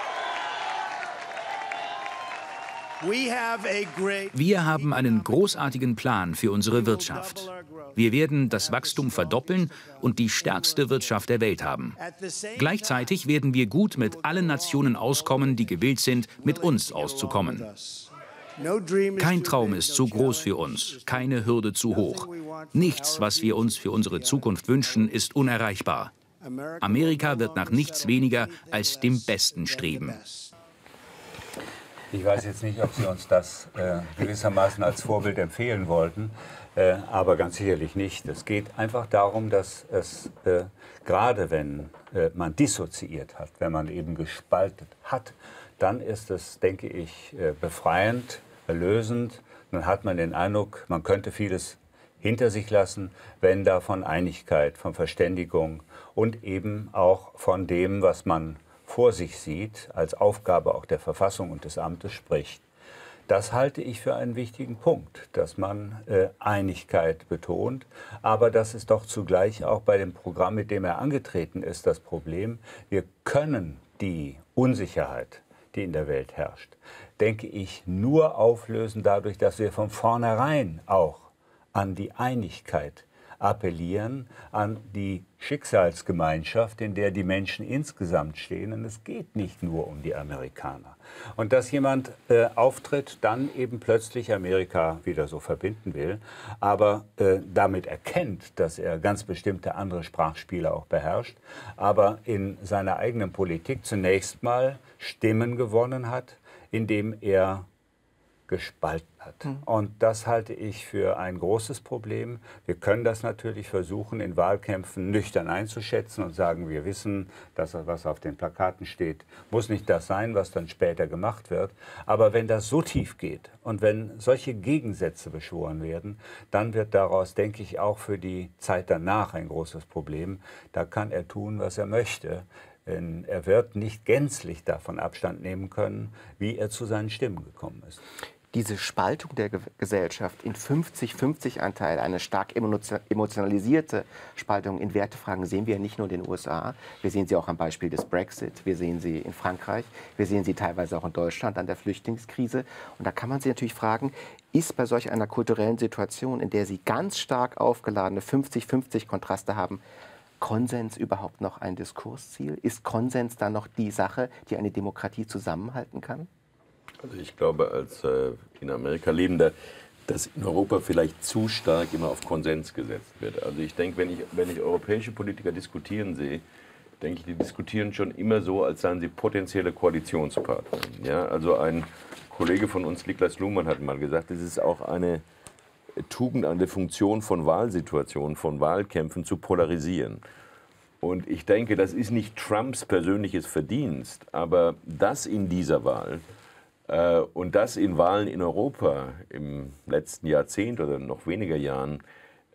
[SPEAKER 5] Wir haben einen großartigen Plan für unsere Wirtschaft. Wir werden das Wachstum verdoppeln und die stärkste Wirtschaft der Welt haben. Gleichzeitig werden wir gut mit allen Nationen auskommen, die gewillt sind, mit uns auszukommen. Kein Traum ist zu groß für uns, keine Hürde zu hoch. Nichts, was wir uns für unsere Zukunft wünschen, ist unerreichbar. Amerika wird nach nichts weniger als dem Besten streben.
[SPEAKER 4] Ich weiß jetzt nicht, ob Sie uns das äh, gewissermaßen als Vorbild empfehlen wollten, äh, aber ganz sicherlich nicht. Es geht einfach darum, dass es, äh, gerade wenn äh, man dissoziiert hat, wenn man eben gespalten hat, dann ist es, denke ich, äh, befreiend, erlösend. Dann hat man den Eindruck, man könnte vieles hinter sich lassen, wenn da von Einigkeit, von Verständigung und eben auch von dem, was man vor sich sieht, als Aufgabe auch der Verfassung und des Amtes spricht. Das halte ich für einen wichtigen Punkt, dass man äh, Einigkeit betont. Aber das ist doch zugleich auch bei dem Programm, mit dem er angetreten ist, das Problem. Wir können die Unsicherheit, die in der Welt herrscht, denke ich, nur auflösen dadurch, dass wir von vornherein auch an die Einigkeit appellieren, an die Schicksalsgemeinschaft, in der die Menschen insgesamt stehen. Und es geht nicht nur um die Amerikaner. Und dass jemand äh, auftritt, dann eben plötzlich Amerika wieder so verbinden will, aber äh, damit erkennt, dass er ganz bestimmte andere Sprachspiele auch beherrscht, aber in seiner eigenen Politik zunächst mal Stimmen gewonnen hat, indem er gespalten hat. Mhm. Und das halte ich für ein großes Problem. Wir können das natürlich versuchen, in Wahlkämpfen nüchtern einzuschätzen und sagen, wir wissen, dass was auf den Plakaten steht, muss nicht das sein, was dann später gemacht wird. Aber wenn das so tief geht und wenn solche Gegensätze beschworen werden, dann wird daraus, denke ich, auch für die Zeit danach ein großes Problem. Da kann er tun, was er möchte. Denn er wird nicht gänzlich davon Abstand nehmen können, wie er zu seinen Stimmen gekommen ist.
[SPEAKER 1] Diese Spaltung der Ge Gesellschaft in fünfzig fünfzig Anteil, eine stark emotionalisierte Spaltung in Wertefragen sehen wir ja nicht nur in den U S A. Wir sehen sie auch am Beispiel des Brexit, wir sehen sie in Frankreich, wir sehen sie teilweise auch in Deutschland an der Flüchtlingskrise. Und da kann man sich natürlich fragen, ist bei solch einer kulturellen Situation, in der Sie ganz stark aufgeladene fünfzig fünfzig Kontraste haben, Konsens überhaupt noch ein Diskursziel? Ist Konsens dann noch die Sache, die eine Demokratie zusammenhalten kann?
[SPEAKER 3] Also ich glaube, als äh, in Amerika Lebender, dass in Europa vielleicht zu stark immer auf Konsens gesetzt wird. Also ich denke, wenn ich, wenn ich europäische Politiker diskutieren sehe, denke ich, die diskutieren schon immer so, als seien sie potenzielle Koalitionspartner. Ja, also ein Kollege von uns, Niklas Luhmann, hat mal gesagt, es ist auch eine Tugend, eine Funktion von Wahlsituationen, von Wahlkämpfen zu polarisieren. Und ich denke, das ist nicht Trumps persönliches Verdienst, aber das in dieser Wahl äh, und das in Wahlen in Europa im letzten Jahrzehnt oder noch weniger Jahren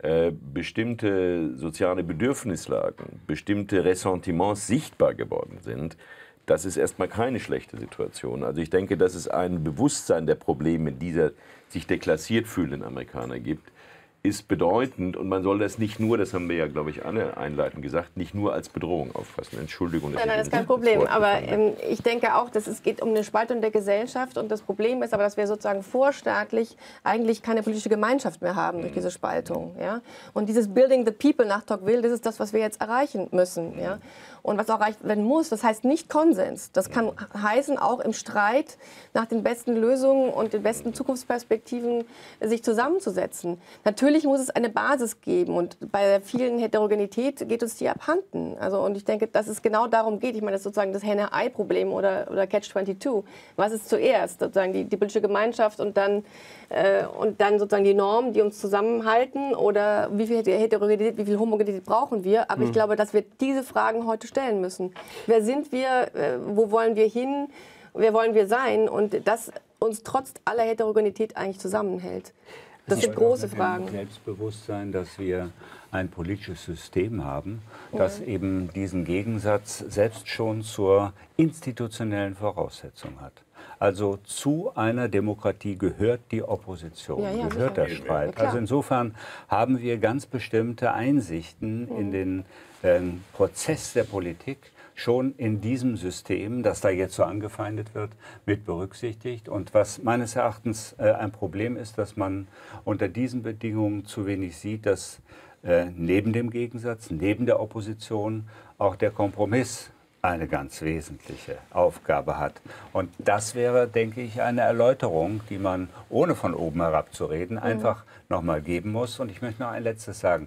[SPEAKER 3] äh, bestimmte soziale Bedürfnislagen, bestimmte Ressentiments sichtbar geworden sind, das ist erstmal keine schlechte Situation. Also ich denke, dass es ein Bewusstsein der Probleme dieser sich deklassiert fühlenden Amerikaner gibt, ist bedeutend, und man soll das nicht nur, das haben wir ja, glaube ich, alle einleitend gesagt, nicht nur als Bedrohung auffassen. Entschuldigung.
[SPEAKER 2] Nein, nein, das ist kein Problem. Aber ähm, ich denke auch, dass es geht um eine Spaltung der Gesellschaft. Und das Problem ist aber, dass wir sozusagen vorstaatlich eigentlich keine politische Gemeinschaft mehr haben durch diese Spaltung. Ja? Und dieses Building the People nach Tocqueville, das ist das, was wir jetzt erreichen müssen. Ja? Und was auch erreicht werden muss, das heißt nicht Konsens. Das kann heißen, auch im Streit nach den besten Lösungen und den besten Zukunftsperspektiven sich zusammenzusetzen. Natürlich Natürlich muss es eine Basis geben, und bei der vielen Heterogenität geht uns die abhanden. Also, und ich denke, dass es genau darum geht. Ich meine, das ist sozusagen das Henne-Ei-Problem oder, oder Catch zweiundzwanzig. Was ist zuerst? Sozusagen die, die politische Gemeinschaft und dann, äh, und dann sozusagen die Normen, die uns zusammenhalten, oder wie viel Heterogenität, wie viel Homogenität brauchen wir? Aber mhm. ich glaube, dass wir diese Fragen heute stellen müssen. Wer sind wir? Äh, wo wollen wir hin? Wer wollen wir sein? Und das uns trotz aller Heterogenität eigentlich zusammenhält. Das sind große Fragen.
[SPEAKER 4] Selbstbewusstsein, dass wir ein politisches System haben, das ja. eben diesen Gegensatz selbst schon zur institutionellen Voraussetzung hat. Also zu einer Demokratie gehört die Opposition, ja, ja, gehört sicher. der Streit. Ja, also insofern haben wir ganz bestimmte Einsichten mhm. in den äh, Prozess der Politik, schon in diesem System, das da jetzt so angefeindet wird, mit berücksichtigt. Und was meines Erachtens äh, ein Problem ist, dass man unter diesen Bedingungen zu wenig sieht, dass äh, neben dem Gegensatz, neben der Opposition auch der Kompromiss eine ganz wesentliche Aufgabe hat. Und das wäre, denke ich, eine Erläuterung, die man, ohne von oben herab zu reden, mhm. einfach noch mal geben muss. Und ich möchte noch ein letztes sagen.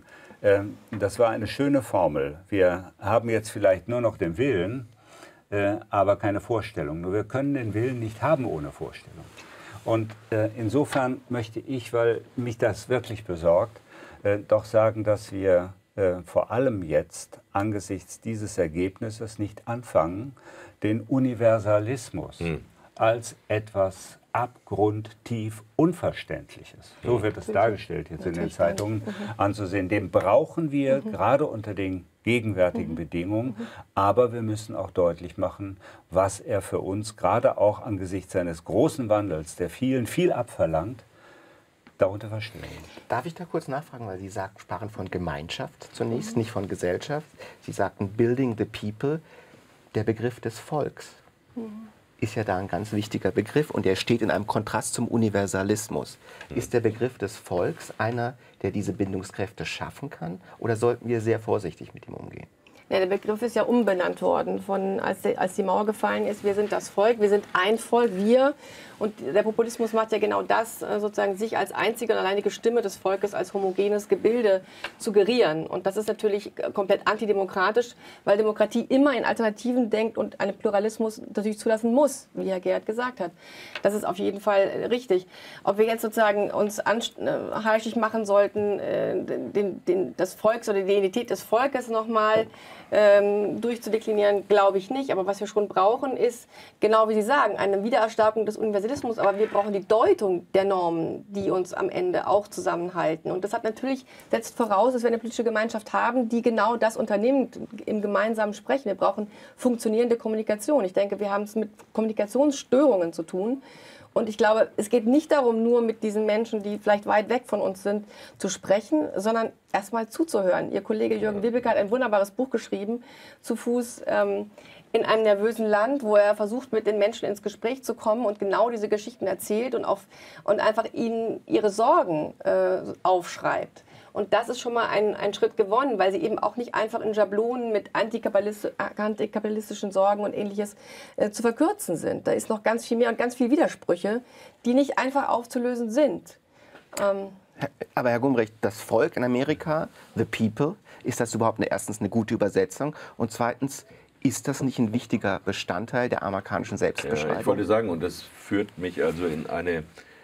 [SPEAKER 4] Das war eine schöne Formel. Wir haben jetzt vielleicht nur noch den Willen, äh, aber keine Vorstellung. Nur wir können den Willen nicht haben ohne Vorstellung. Und äh, insofern möchte ich, weil mich das wirklich besorgt, äh, doch sagen, dass wir äh, vor allem jetzt angesichts dieses Ergebnisses nicht anfangen, den Universalismus hm. als etwas abgrundtief Unverständliches, so wird es dargestellt jetzt in den Zeitungen, anzusehen. Den brauchen wir mhm. gerade unter den gegenwärtigen mhm. Bedingungen, mhm. aber wir müssen auch deutlich machen, was er für uns, gerade auch angesichts seines großen Wandels, der vielen viel abverlangt, darunter verstehen.
[SPEAKER 1] Darf ich da kurz nachfragen, weil Sie sagten, sprachen von Gemeinschaft zunächst, mhm. nicht von Gesellschaft. Sie sagten Building the People, der Begriff des Volks. Mhm. ist ja da ein ganz wichtiger Begriff, und er steht in einem Kontrast zum Universalismus. Ist der Begriff des Volks einer, der diese Bindungskräfte schaffen kann, oder sollten wir sehr vorsichtig mit ihm umgehen?
[SPEAKER 2] Ja, der Begriff ist ja umbenannt worden, von, als, die, als die Mauer gefallen ist. Wir sind das Volk, wir sind ein Volk, wir. Und der Populismus macht ja genau das, sozusagen sich als einzige und alleinige Stimme des Volkes, als homogenes Gebilde suggerieren. Und das ist natürlich komplett antidemokratisch, weil Demokratie immer in Alternativen denkt und einen Pluralismus natürlich zulassen muss, wie Herr Gerhard gesagt hat. Das ist auf jeden Fall richtig. Ob wir jetzt sozusagen uns heischig machen sollten, den, den, das Volks oder die Identität des Volkes nochmal ähm, durchzudeklinieren, glaube ich nicht. Aber was wir schon brauchen, ist, genau wie Sie sagen, eine Wiedererstarkung des Universalismus. Aber wir brauchen die Deutung der Normen, die uns am Ende auch zusammenhalten. Und das hat natürlich, setzt voraus, dass wir eine politische Gemeinschaft haben, die genau das unternimmt, im gemeinsamen Sprechen. Wir brauchen funktionierende Kommunikation. Ich denke, wir haben es mit Kommunikationsstörungen zu tun. Und ich glaube, es geht nicht darum, nur mit diesen Menschen, die vielleicht weit weg von uns sind, zu sprechen, sondern erstmal zuzuhören. Ihr Kollege Jürgen Wiebeck hat ein wunderbares Buch geschrieben, Zu Fuß ähm, in einem nervösen Land, wo er versucht, mit den Menschen ins Gespräch zu kommen und genau diese Geschichten erzählt und, auf, und einfach ihnen ihre Sorgen äh, aufschreibt. Und das ist schon mal ein, ein Schritt gewonnen, weil sie eben auch nicht einfach in Schablonen mit antikapitalistischen Sorgen und Ähnliches äh, zu verkürzen sind. Da ist noch ganz viel mehr und ganz viele Widersprüche, die nicht einfach aufzulösen sind. Ähm
[SPEAKER 1] Aber Herr Gumbrecht, das Volk in Amerika, the people, ist das überhaupt eine, erstens eine gute Übersetzung und zweitens, ist das nicht ein wichtiger Bestandteil der amerikanischen Selbstbeschreibung?
[SPEAKER 3] Ja, ich wollte sagen, und das führt mich also in eine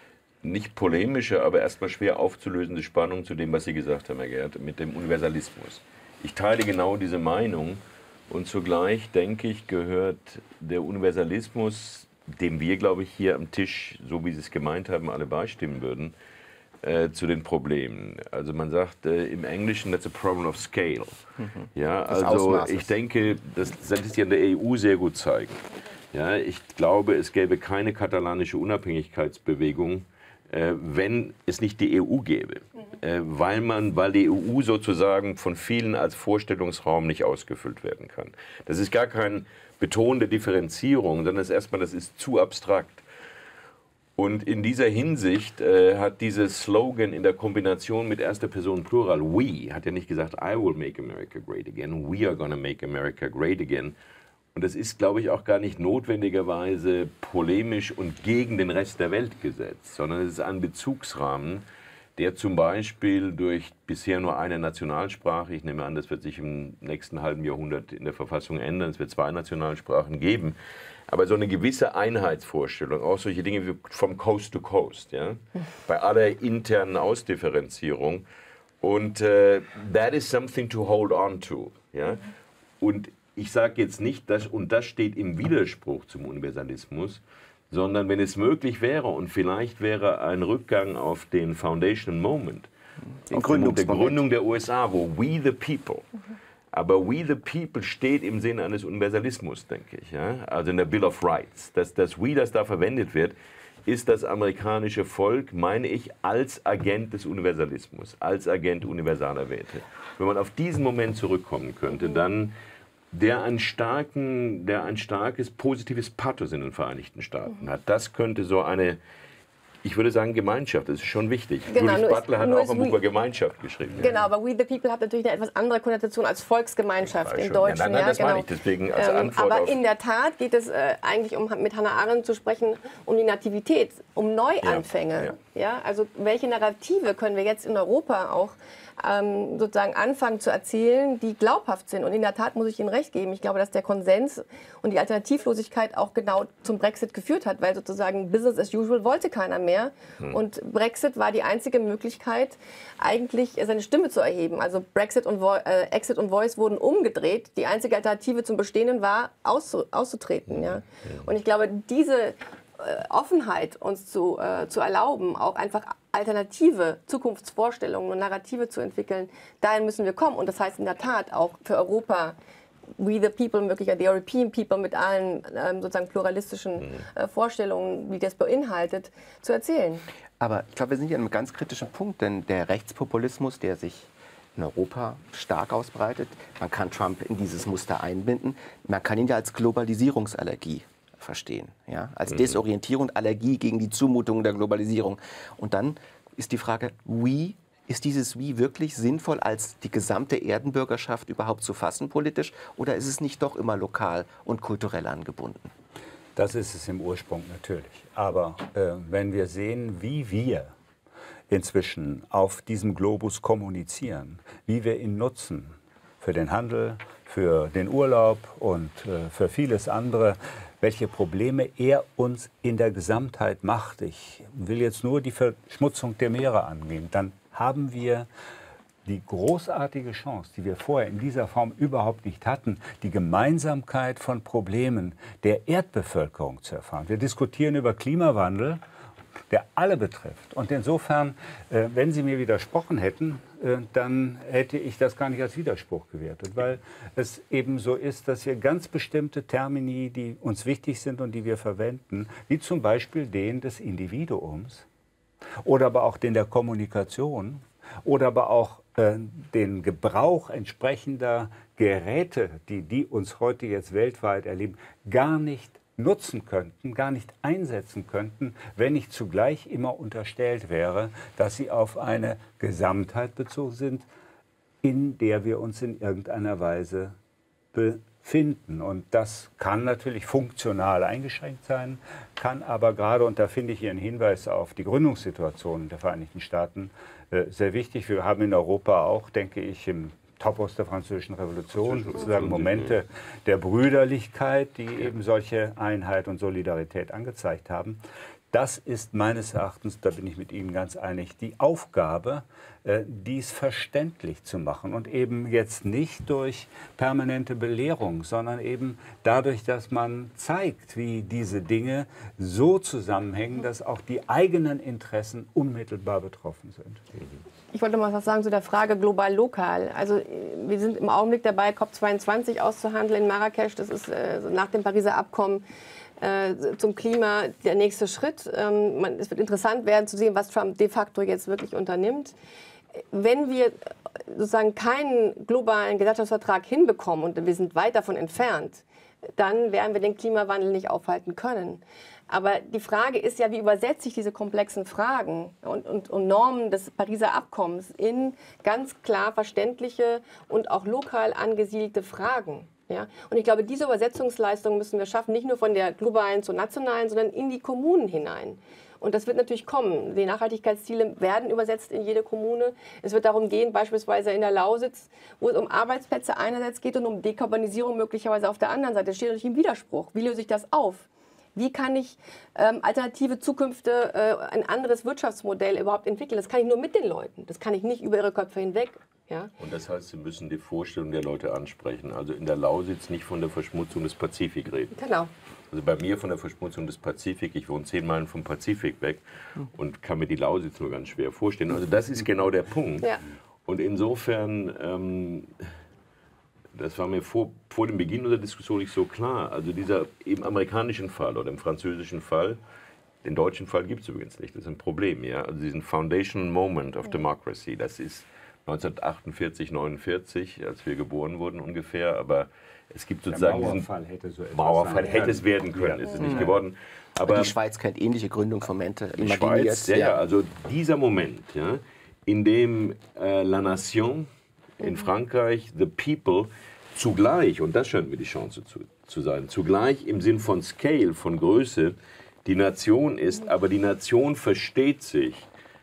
[SPEAKER 3] nicht polemische, aber erstmal schwer aufzulösende Spannung zu dem, was Sie gesagt haben, Herr Gerhard, mit dem Universalismus. Ich teile genau diese Meinung und zugleich, denke ich, gehört der Universalismus, dem wir, glaube ich, hier am Tisch, so wie Sie es gemeint haben, alle beistimmen würden, äh, zu den Problemen. Also man sagt äh, im Englischen, that's a problem of scale. Mhm. Ja, also ich denke, das, das lässt sich an der E U sehr gut zeigen. Ja, ich glaube, es gäbe keine katalanische Unabhängigkeitsbewegung, äh, wenn es nicht die E U gäbe. Mhm. Äh, weil, man, weil die E U sozusagen von vielen als Vorstellungsraum nicht ausgefüllt werden kann. Das ist gar keine betonende Differenzierung, sondern das erstmal, das ist zu abstrakt. Und in dieser Hinsicht äh, hat dieses Slogan in der Kombination mit erster Person Plural, we, hat ja nicht gesagt, I will make America great again, we are gonna make America great again. Und das ist, glaube ich, auch gar nicht notwendigerweise polemisch und gegen den Rest der Welt gesetzt, sondern es ist ein Bezugsrahmen, der zum Beispiel durch bisher nur eine Nationalsprache, ich nehme an, das wird sich im nächsten halben Jahrhundert in der Verfassung ändern, es wird zwei Nationalsprachen geben, aber so eine gewisse Einheitsvorstellung, auch solche Dinge wie from coast to coast, ja, bei aller internen Ausdifferenzierung. Und uh, that is something to hold on to. Ja. Und ich sage jetzt nicht, dass, und das steht im Widerspruch zum Universalismus, sondern wenn es möglich wäre, und vielleicht wäre ein Rückgang auf den Foundation Moment, auf der Gründung der U S A, wo we the people, aber we the people steht im Sinne eines Universalismus, denke ich, ja? Also in der Bill of Rights. Dass das we, das da verwendet wird, ist das amerikanische Volk, meine ich, als Agent des Universalismus, als Agent universaler Werte. Wenn man auf diesen Moment zurückkommen könnte, dann der ein, starken, der ein starkes positives Pathos in den Vereinigten Staaten hat. Das könnte so eine, ich würde sagen, Gemeinschaft, das ist schon wichtig.
[SPEAKER 2] Genau,
[SPEAKER 3] Judith Butler hat auch ein Buch über Gemeinschaft geschrieben.
[SPEAKER 2] Genau, aber We the People hat natürlich eine etwas andere Konnotation als Volksgemeinschaft im Deutschen.
[SPEAKER 3] Ja, nein, nein, das
[SPEAKER 2] ja, genau.
[SPEAKER 3] meine ich deswegen als
[SPEAKER 2] ähm,
[SPEAKER 3] Antwort
[SPEAKER 2] Aber
[SPEAKER 3] auf
[SPEAKER 2] in der Tat geht es äh, eigentlich, um mit Hannah Arendt zu sprechen, um die Nativität, um Neuanfänge.
[SPEAKER 3] Ja, ja.
[SPEAKER 2] Ja, also welche Narrative können wir jetzt in Europa auch ähm, sozusagen anfangen zu erzählen, die glaubhaft sind. Und in der Tat muss ich Ihnen recht geben. Ich glaube, dass der Konsens und die Alternativlosigkeit auch genau zum Brexit geführt hat, weil sozusagen Business as usual wollte keiner mehr. Hm. Und Brexit war die einzige Möglichkeit, eigentlich seine Stimme zu erheben. Also Brexit und Vo äh, Exit und Voice wurden umgedreht. Die einzige Alternative zum Bestehenden war, auszu auszutreten. Ja? Und ich glaube, diese Offenheit uns zu, äh, zu erlauben, auch einfach alternative Zukunftsvorstellungen und Narrative zu entwickeln, dahin müssen wir kommen. Und das heißt in der Tat auch für Europa, we the people, wirklich the European people mit allen ähm, sozusagen pluralistischen äh, Vorstellungen, wie das beinhaltet, zu erzählen.
[SPEAKER 1] Aber ich glaube, wir sind hier an einem ganz kritischen Punkt, denn der Rechtspopulismus, der sich in Europa stark ausbreitet, man kann Trump in dieses Muster einbinden, man kann ihn ja als Globalisierungsallergie verstehen, ja? Als Desorientierung, Allergie gegen die Zumutungen der Globalisierung. Und dann ist die Frage, wie ist dieses Wie wirklich sinnvoll, als die gesamte Erdenbürgerschaft überhaupt zu fassen politisch, oder ist es nicht doch immer lokal und kulturell angebunden?
[SPEAKER 4] Das ist es im Ursprung natürlich. Aber äh, wenn wir sehen, wie wir inzwischen auf diesem Globus kommunizieren, wie wir ihn nutzen für den Handel, für den Urlaub und äh, für vieles andere, welche Probleme er uns in der Gesamtheit macht. Ich will jetzt nur die Verschmutzung der Meere angehen. Dann haben wir die großartige Chance, die wir vorher in dieser Form überhaupt nicht hatten, die Gemeinsamkeit von Problemen der Erdbevölkerung zu erfahren. Wir diskutieren über Klimawandel, der alle betrifft. Und insofern, äh, wenn Sie mir widersprochen hätten, äh, dann hätte ich das gar nicht als Widerspruch gewertet, weil es eben so ist, dass wir ganz bestimmte Termini, die uns wichtig sind und die wir verwenden, wie zum Beispiel den des Individuums oder aber auch den der Kommunikation oder aber auch äh, den Gebrauch entsprechender Geräte, die, die uns heute jetzt weltweit erleben, gar nicht nutzen könnten, gar nicht einsetzen könnten, wenn nicht zugleich immer unterstellt wäre, dass sie auf eine Gesamtheit bezogen sind, in der wir uns in irgendeiner Weise befinden. Und das kann natürlich funktional eingeschränkt sein, kann aber gerade, und da finde ich Ihren Hinweis auf die Gründungssituation der Vereinigten Staaten äh, sehr wichtig. Wir haben in Europa auch, denke ich, im Topos der Französischen Revolution, sozusagen Momente der Brüderlichkeit, die eben solche Einheit und Solidarität angezeigt haben. das ist meines Erachtens, da bin ich mit Ihnen ganz einig, die Aufgabe, äh, dies verständlich zu machen und eben jetzt nicht durch permanente Belehrung, sondern eben dadurch, dass man zeigt, wie diese Dinge so zusammenhängen, dass auch die eigenen Interessen unmittelbar betroffen sind.
[SPEAKER 2] Ich wollte mal was sagen zu der Frage global-lokal. Also wir sind im Augenblick dabei, COP zweiundzwanzig auszuhandeln in Marrakesch. Das ist äh, nach dem Pariser Abkommen äh, zum Klima der nächste Schritt. Ähm, man, es wird interessant werden zu sehen, was Trump de facto jetzt wirklich unternimmt. Wenn wir sozusagen keinen globalen Gesellschaftsvertrag hinbekommen, und wir sind weit davon entfernt, dann werden wir den Klimawandel nicht aufhalten können. Aber die Frage ist ja, wie übersetze ich diese komplexen Fragen und, und, und Normen des Pariser Abkommens in ganz klar verständliche und auch lokal angesiedelte Fragen. Ja? Und ich glaube, diese Übersetzungsleistung müssen wir schaffen, nicht nur von der globalen zur nationalen, sondern in die Kommunen hinein. Und das wird natürlich kommen. Die Nachhaltigkeitsziele werden übersetzt in jede Kommune. Es wird darum gehen, beispielsweise in der Lausitz, wo es um Arbeitsplätze einerseits geht und um Dekarbonisierung möglicherweise auf der anderen Seite. Das steht natürlich im Widerspruch. Wie löse ich das auf? Wie kann ich ähm, alternative Zukünfte, äh, ein anderes Wirtschaftsmodell überhaupt entwickeln? Das kann ich nur mit den Leuten. Das kann ich nicht über ihre Köpfe hinweg. Ja?
[SPEAKER 3] Und das heißt, Sie müssen die Vorstellung der Leute ansprechen. Also in der Lausitz nicht von der Verschmutzung des Pazifik reden.
[SPEAKER 2] Genau.
[SPEAKER 3] Also bei mir von der Verschmutzung des Pazifik, ich wohne zehn Meilen vom Pazifik weg und kann mir die Lausitz nur ganz schwer vorstellen. Also das ist genau der Punkt.
[SPEAKER 2] Ja.
[SPEAKER 3] Und insofern, ähm, das war mir vor, vor dem Beginn unserer Diskussion nicht so klar. Also dieser im amerikanischen Fall oder im französischen Fall, den deutschen Fall gibt es übrigens nicht, das ist ein Problem. Ja? Also diesen Foundational Moment of Democracy, das ist neunzehnhundertachtundvierzig, neunundvierzig, als wir geboren wurden ungefähr, aber es gibt sozusagen
[SPEAKER 4] der Mauerfall hätte so etwas
[SPEAKER 3] Mauerfall
[SPEAKER 4] sein
[SPEAKER 3] hätte es werden können,
[SPEAKER 4] Ja.
[SPEAKER 3] ist es nicht geworden. Aber
[SPEAKER 1] die Schweiz kennt ähnliche Gründungsmomente.
[SPEAKER 3] die Schweiz, ja, ja, also dieser Moment, ja, in dem äh, La Nation in Frankreich, the people, zugleich, und das scheint mir die Chance zu, zu sein, zugleich im Sinn von Scale, von Größe, die Nation ist, aber die Nation versteht sich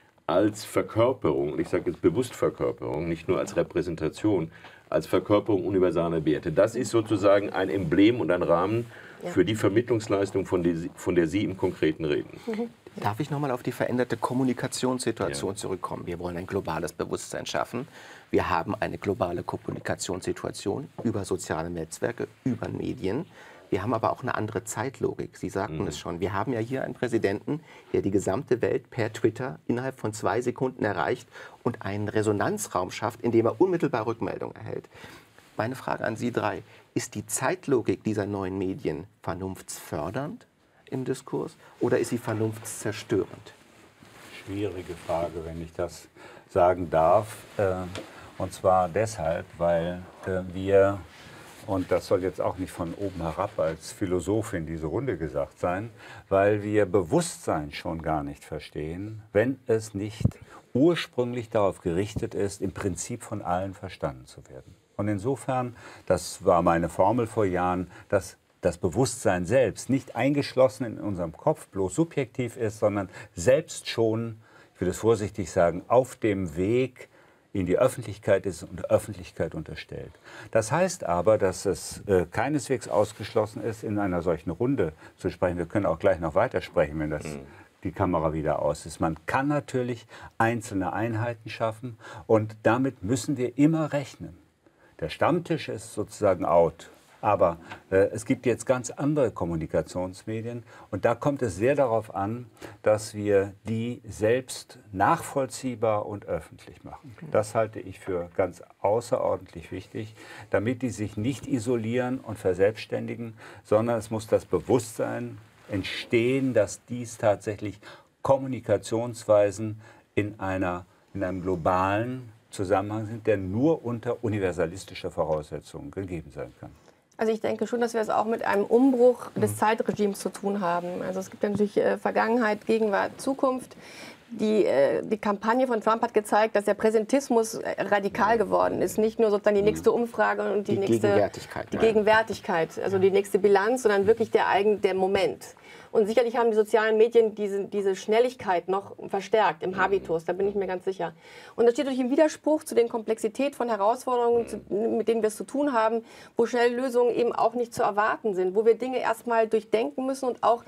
[SPEAKER 3] als Verkörperung, und ich sage jetzt bewusst Verkörperung, nicht nur als Repräsentation, als Verkörperung universaler Werte. Das ist sozusagen ein Emblem und ein Rahmen
[SPEAKER 2] Ja.
[SPEAKER 3] für die Vermittlungsleistung, von der, Sie, von der Sie im Konkreten reden.
[SPEAKER 1] Darf ich nochmal auf die veränderte Kommunikationssituation
[SPEAKER 3] Ja.
[SPEAKER 1] zurückkommen? Wir wollen ein globales Bewusstsein schaffen. Wir haben eine globale Kommunikationssituation über soziale Netzwerke, über Medien. Wir haben aber auch eine andere Zeitlogik. Sie sagten
[SPEAKER 3] Mhm.
[SPEAKER 1] es schon. Wir haben ja hier einen Präsidenten, der die gesamte Welt per Twitter innerhalb von zwei Sekunden erreicht und einen Resonanzraum schafft, in dem er unmittelbar Rückmeldung erhält. Meine Frage an Sie drei: Ist die Zeitlogik dieser neuen Medien vernunftsfördernd im Diskurs oder ist sie vernunftszerstörend?
[SPEAKER 4] Schwierige Frage, wenn ich das sagen darf. Äh, und zwar deshalb, weil äh, wir, und das soll jetzt auch nicht von oben herab als Philosoph in diese Runde gesagt sein, weil wir Bewusstsein schon gar nicht verstehen, wenn es nicht ursprünglich darauf gerichtet ist, im Prinzip von allen verstanden zu werden. Und insofern, das war meine Formel vor Jahren, dass das Bewusstsein selbst nicht eingeschlossen in unserem Kopf, bloß subjektiv ist, sondern selbst schon, ich will es vorsichtig sagen, auf dem Weg in die Öffentlichkeit ist und der Öffentlichkeit unterstellt. Das heißt aber, dass es äh, keineswegs ausgeschlossen ist, in einer solchen Runde zu sprechen. Wir können auch gleich noch weitersprechen, wenn das mhm. die Kamera wieder aus ist. Man kann natürlich einzelne Einheiten schaffen und damit müssen wir immer rechnen. Der Stammtisch ist sozusagen out. Aber äh, es gibt jetzt ganz andere Kommunikationsmedien und da kommt es sehr darauf an, dass wir die selbst nachvollziehbar und öffentlich machen. Das halte ich für ganz außerordentlich wichtig, damit die sich nicht isolieren und verselbstständigen, sondern es muss das Bewusstsein entstehen, dass dies tatsächlich Kommunikationsweisen in, einer, in einem globalen Zusammenhang sind, der nur unter universalistischer Voraussetzungen gegeben sein kann.
[SPEAKER 2] Also ich denke schon, dass wir es auch mit einem Umbruch des Zeitregimes zu tun haben. Also es gibt ja natürlich äh, Vergangenheit, Gegenwart, Zukunft. Die, äh, die Kampagne von Trump hat gezeigt, dass der Präsentismus äh, radikal geworden ist. Nicht nur sozusagen die nächste Umfrage und die,
[SPEAKER 1] Die
[SPEAKER 2] nächste
[SPEAKER 1] Gegenwärtigkeit.
[SPEAKER 2] die Gegenwärtigkeit, also die nächste Bilanz, sondern wirklich der eigen, der Moment. Und sicherlich haben die sozialen Medien diese, diese Schnelligkeit noch verstärkt im Habitus, da bin ich mir ganz sicher. Und das steht natürlich im Widerspruch zu den Komplexität von Herausforderungen, zu, mit denen wir es zu tun haben, wo schnelle Lösungen eben auch nicht zu erwarten sind, wo wir Dinge erstmal durchdenken müssen und auch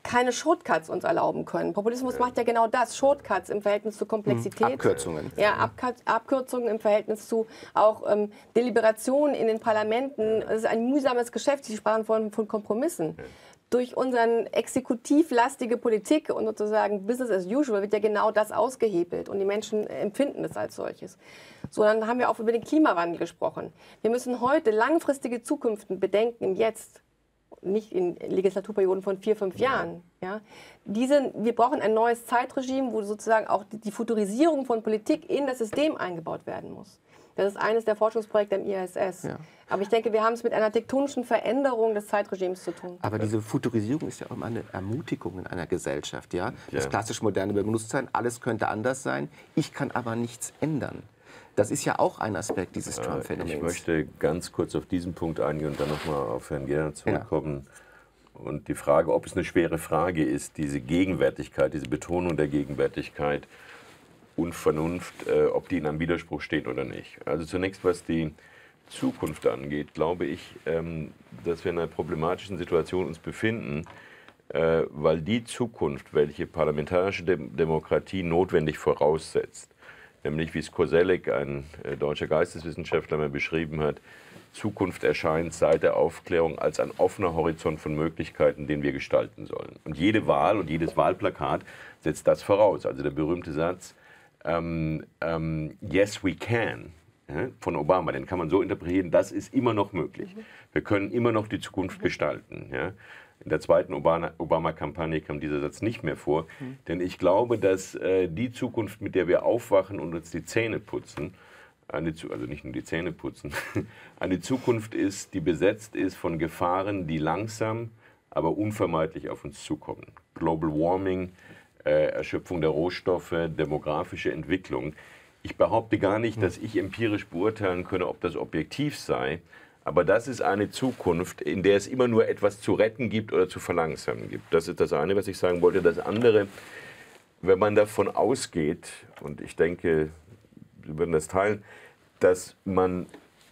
[SPEAKER 2] keine Shortcuts uns erlauben können. Populismus macht ja genau das, Shortcuts im Verhältnis zur Komplexität.
[SPEAKER 1] Abkürzungen.
[SPEAKER 2] Ja, Abk Abkürzungen im Verhältnis zu auch ähm, Deliberationen in den Parlamenten. Es ist ein mühsames Geschäft, Sie sprachen von, von Kompromissen. Durch unsere exekutivlastige Politik und sozusagen Business as usual wird ja genau das ausgehebelt und die Menschen empfinden es als solches. So, dann haben wir auch über den Klimawandel gesprochen. Wir müssen heute langfristige Zukünfte bedenken im Jetzt, nicht in Legislaturperioden von vier, fünf Jahren. Ja. Diese, wir brauchen ein neues Zeitregime, wo sozusagen auch die, die Futurisierung von Politik in das System eingebaut werden muss. Das ist eines der Forschungsprojekte im I S S. Ja. Aber ich denke, wir haben es mit einer tektonischen Veränderung des Zeitregimes zu tun.
[SPEAKER 1] Aber diese Futurisierung ist ja auch immer eine Ermutigung in einer Gesellschaft. Ja? Das ja. klassisch moderne Bewusstsein, alles könnte anders sein, ich kann aber nichts ändern. Das ist ja auch ein Aspekt dieses Trump-Phänomens.
[SPEAKER 3] Ich möchte ganz kurz auf diesen Punkt eingehen und dann nochmal auf Herrn Gerhard zurückkommen. Ja. Und die Frage, ob es eine schwere Frage ist, diese Gegenwärtigkeit, diese Betonung der Gegenwärtigkeit und Vernunft, äh, ob die in einem Widerspruch steht oder nicht. Also zunächst, was die Zukunft angeht, glaube ich, ähm, dass wir in einer problematischen Situation uns befinden, äh, weil die Zukunft, welche parlamentarische Dem Demokratie notwendig voraussetzt, nämlich wie es Koselleck, ein äh, deutscher Geisteswissenschaftler, mal beschrieben hat, Zukunft erscheint seit der Aufklärung als ein offener Horizont von Möglichkeiten, den wir gestalten sollen. Und jede Wahl und jedes Wahlplakat setzt das voraus. Also der berühmte Satz, ähm, ähm, yes we can, ja, von Obama, den kann man so interpretieren, das ist immer noch möglich. Wir können immer noch die Zukunft gestalten. Ja. In der zweiten Obama-Kampagne kam dieser Satz nicht mehr vor, mhm. denn ich glaube, dass äh, die Zukunft, mit der wir aufwachen und uns die Zähne putzen, eine, also nicht nur die Zähne putzen, eine Zukunft ist, die besetzt ist von Gefahren, die langsam, aber unvermeidlich auf uns zukommen. Global Warming, äh, Erschöpfung der Rohstoffe, demografische Entwicklung. Ich behaupte gar nicht, dass ich empirisch beurteilen könne, ob das objektiv sei, aber das ist eine Zukunft, in der es immer nur etwas zu retten gibt oder zu verlangsamen gibt. Das ist das eine, was ich sagen wollte. Das andere, wenn man davon ausgeht, und ich denke, Sie würden das teilen, dass man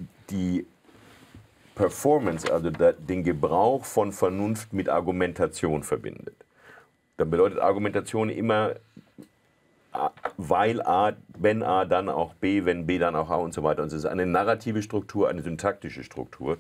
[SPEAKER 3] die Performance, also den Gebrauch von Vernunft mit Argumentation verbindet. Dann bedeutet Argumentation immer, weil A, wenn A, dann auch B, wenn B, dann auch A und so weiter. Und es ist eine narrative Struktur, eine syntaktische Struktur.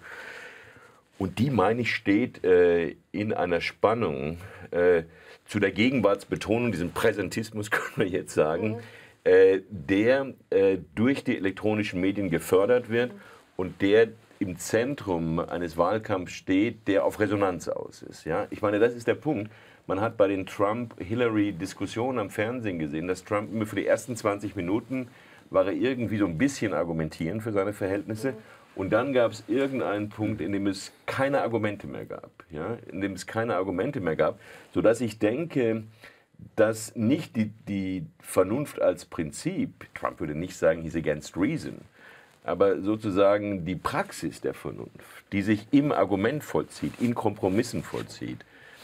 [SPEAKER 3] Und die, meine ich, steht äh, in einer Spannung äh, zu der Gegenwartsbetonung, diesem Präsentismus, können wir jetzt sagen, mhm. äh, der äh, durch die elektronischen Medien gefördert wird mhm. und der im Zentrum eines Wahlkampfs steht, der auf Resonanz aus ist. Ja? Ich meine, das ist der Punkt. Man hat bei den Trump-Hillary-Diskussionen am Fernsehen gesehen, dass Trump immer für die ersten zwanzig Minuten war er irgendwie so ein bisschen argumentieren für seine Verhältnisse. Mhm. Und dann gab es irgendeinen Punkt, in dem es keine Argumente mehr gab. Ja? In dem es keine Argumente mehr gab, sodass ich denke, dass nicht die, die Vernunft als Prinzip, Trump würde nicht sagen, he's against reason, aber sozusagen die Praxis der Vernunft, die sich im Argument vollzieht, in Kompromissen vollzieht,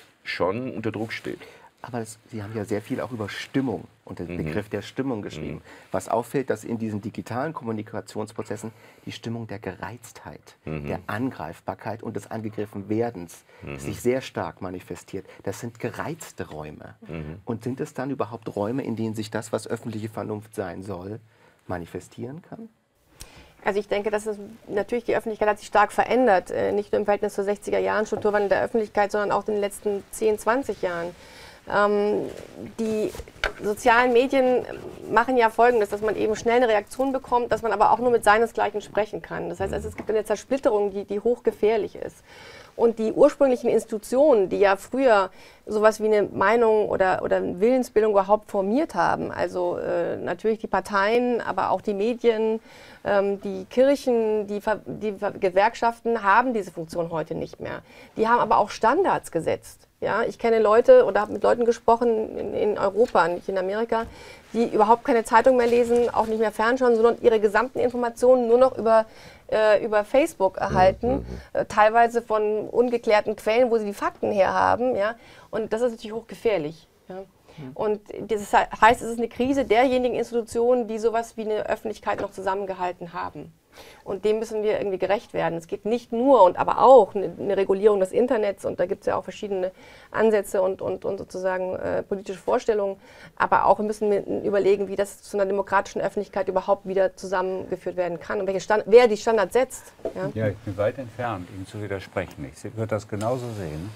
[SPEAKER 3] schon unter Druck steht.
[SPEAKER 1] Aber das, Sie haben ja sehr viel auch über Stimmung und den mhm. Begriff der Stimmung geschrieben. Mhm. Was auffällt, dass in diesen digitalen Kommunikationsprozessen die Stimmung der Gereiztheit, mhm. der Angreifbarkeit und des Angegriffenwerdens mhm. sich sehr stark manifestiert. Das sind gereizte Räume. Mhm. Und sind es dann überhaupt Räume, in denen sich das, was öffentliche Vernunft sein soll, manifestieren kann?
[SPEAKER 2] Also ich denke, dass es natürlich die Öffentlichkeit hat sich stark verändert, nicht nur im Verhältnis zu sechziger Jahren Strukturwandel der Öffentlichkeit, sondern auch in den letzten zehn, zwanzig Jahren. Ähm, die sozialen Medien machen ja Folgendes, dass man eben schnell eine Reaktion bekommt, dass man aber auch nur mit seinesgleichen sprechen kann. Das heißt, es gibt eine Zersplitterung, die, die hochgefährlich ist. Und die ursprünglichen Institutionen, die ja früher sowas wie eine Meinung oder, oder eine Willensbildung überhaupt formiert haben, also äh, natürlich die Parteien, aber auch die Medien, ähm, die Kirchen, die, die Gewerkschaften haben diese Funktion heute nicht mehr. Die haben aber auch Standards gesetzt. Ja, ich kenne Leute oder habe mit Leuten gesprochen in, in Europa, nicht in Amerika, die überhaupt keine Zeitung mehr lesen, auch nicht mehr fernschauen, sondern ihre gesamten Informationen nur noch über, äh, über Facebook erhalten, mhm. äh, teilweise von ungeklärten Quellen, wo sie die Fakten herhaben. Ja? Und das ist natürlich hochgefährlich. Ja? Mhm. Und das heißt, es ist eine Krise derjenigen Institutionen, die sowas wie eine Öffentlichkeit noch zusammengehalten haben. Und dem müssen wir irgendwie gerecht werden. Es geht nicht nur, und aber auch eine, eine Regulierung des Internets, und da gibt es ja auch verschiedene Ansätze und, und, und sozusagen äh, politische Vorstellungen, aber auch wir müssen überlegen, wie das zu einer demokratischen Öffentlichkeit überhaupt wieder zusammengeführt werden kann und welche Stand, wer die Standards setzt. Ja?
[SPEAKER 4] Ja, ich bin weit entfernt, Ihnen zu widersprechen. Ich würde das genauso sehen.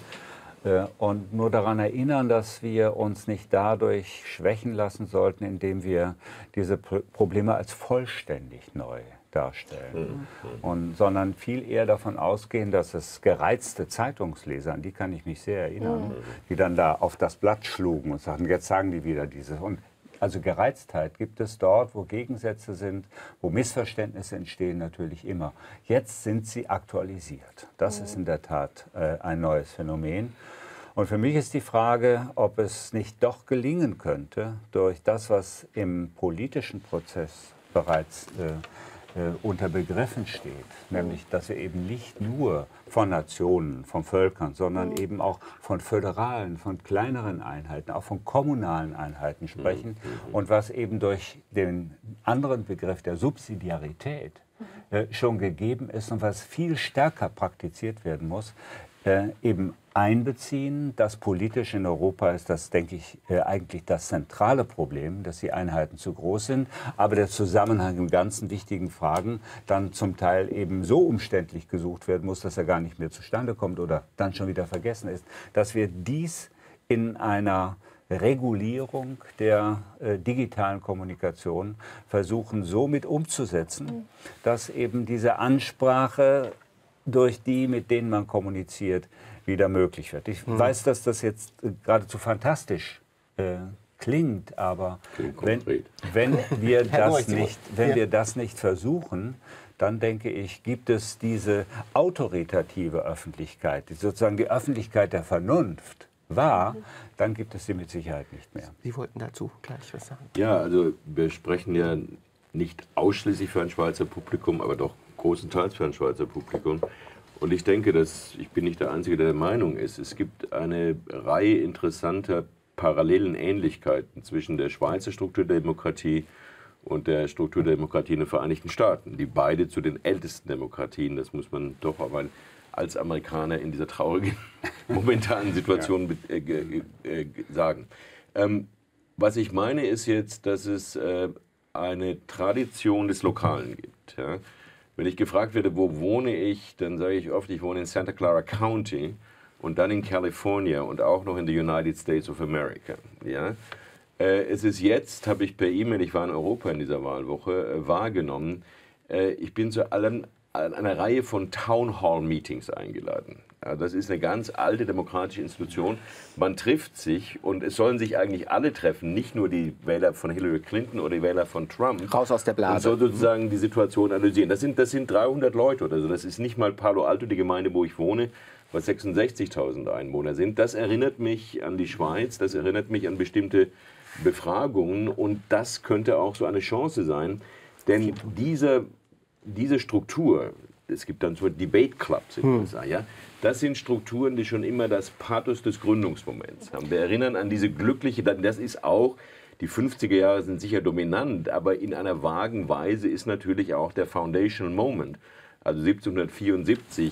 [SPEAKER 4] Und nur daran erinnern, dass wir uns nicht dadurch schwächen lassen sollten, indem wir diese Probleme als vollständig neu darstellen, mhm. und, sondern viel eher davon ausgehen, dass es gereizte Zeitungsleser, an die kann ich mich sehr erinnern, mhm. die dann da auf das Blatt schlugen und sagten, jetzt sagen die wieder dieses. Und also Gereiztheit gibt es dort, wo Gegensätze sind, wo Missverständnisse entstehen, natürlich immer. Jetzt sind sie aktualisiert. Das ist in der Tat äh, ein neues Phänomen. Und für mich ist die Frage, ob es nicht doch gelingen könnte, durch das, was im politischen Prozess bereits äh, äh, unter Begriffen steht, nämlich, dass wir eben nicht nur von Nationen, von Völkern, sondern mhm. eben auch von föderalen, von kleineren Einheiten, auch von kommunalen Einheiten sprechen, mhm. und was eben durch den anderen Begriff der Subsidiarität mhm. äh, schon gegeben ist und was viel stärker praktiziert werden muss, äh, eben einbeziehen. Das Politische in Europa ist das, denke ich, äh, eigentlich das zentrale Problem, dass die Einheiten zu groß sind, aber der Zusammenhang in ganzen wichtigen Fragen dann zum Teil eben so umständlich gesucht werden muss, dass er gar nicht mehr zustande kommt oder dann schon wieder vergessen ist, dass wir dies in einer Regulierung der äh, digitalen Kommunikation versuchen, so mit umzusetzen, dass eben diese Ansprache durch die, mit denen man kommuniziert, wieder möglich wird. Ich mhm. weiß, dass das jetzt äh, geradezu fantastisch äh, klingt, aber wenn, wenn, wir das nicht, wenn ja. wir das nicht versuchen, dann denke ich, gibt es diese autoritative Öffentlichkeit, die sozusagen die Öffentlichkeit der Vernunft war, dann gibt es sie mit Sicherheit nicht mehr.
[SPEAKER 1] Sie wollten dazu gleich was sagen.
[SPEAKER 3] Ja, also wir sprechen ja nicht ausschließlich für ein Schweizer Publikum, aber doch großenteils für ein Schweizer Publikum. Und ich denke, dass ich bin nicht der Einzige, der der Meinung ist, es gibt eine Reihe interessanter parallelen Ähnlichkeiten zwischen der Schweizer Struktur der Demokratie und der Struktur der Demokratie in den Vereinigten Staaten, die beide zu den ältesten Demokratien, das muss man doch auch als Amerikaner in dieser traurigen momentanen Situation ja. äh, äh, sagen. Ähm, was ich meine ist jetzt, dass es äh, eine Tradition des Lokalen gibt. Ja? Wenn ich gefragt werde, wo wohne ich, dann sage ich oft, ich wohne in Santa Clara County und dann in California und auch noch in the United States of America. Ja? Äh, es ist jetzt, habe ich per E-Mail, ich war in Europa in dieser Wahlwoche, äh, wahrgenommen, äh, ich bin zu allem, einer Reihe von Town Hall Meetings eingeladen. Ja, das ist eine ganz alte demokratische Institution. Man trifft sich und es sollen sich eigentlich alle treffen, nicht nur die Wähler von Hillary Clinton oder die Wähler von Trump.
[SPEAKER 1] Raus aus der Blase.
[SPEAKER 3] Und so sozusagen die Situation analysieren. Das sind, das sind dreihundert Leute oder so. Das ist nicht mal Palo Alto, die Gemeinde, wo ich wohne, was sechsundsechzigtausend Einwohner sind. Das erinnert mich an die Schweiz, das erinnert mich an bestimmte Befragungen und das könnte auch so eine Chance sein, denn diese Diese Struktur, es gibt dann so Debate Clubs in den U S A, ja, das sind Strukturen, die schon immer das Pathos des Gründungsmoments haben. Wir erinnern an diese glückliche, das ist auch, die fünfziger Jahre sind sicher dominant, aber in einer vagen Weise ist natürlich auch der Foundational Moment. Also siebzehnhundertvierundsiebzig,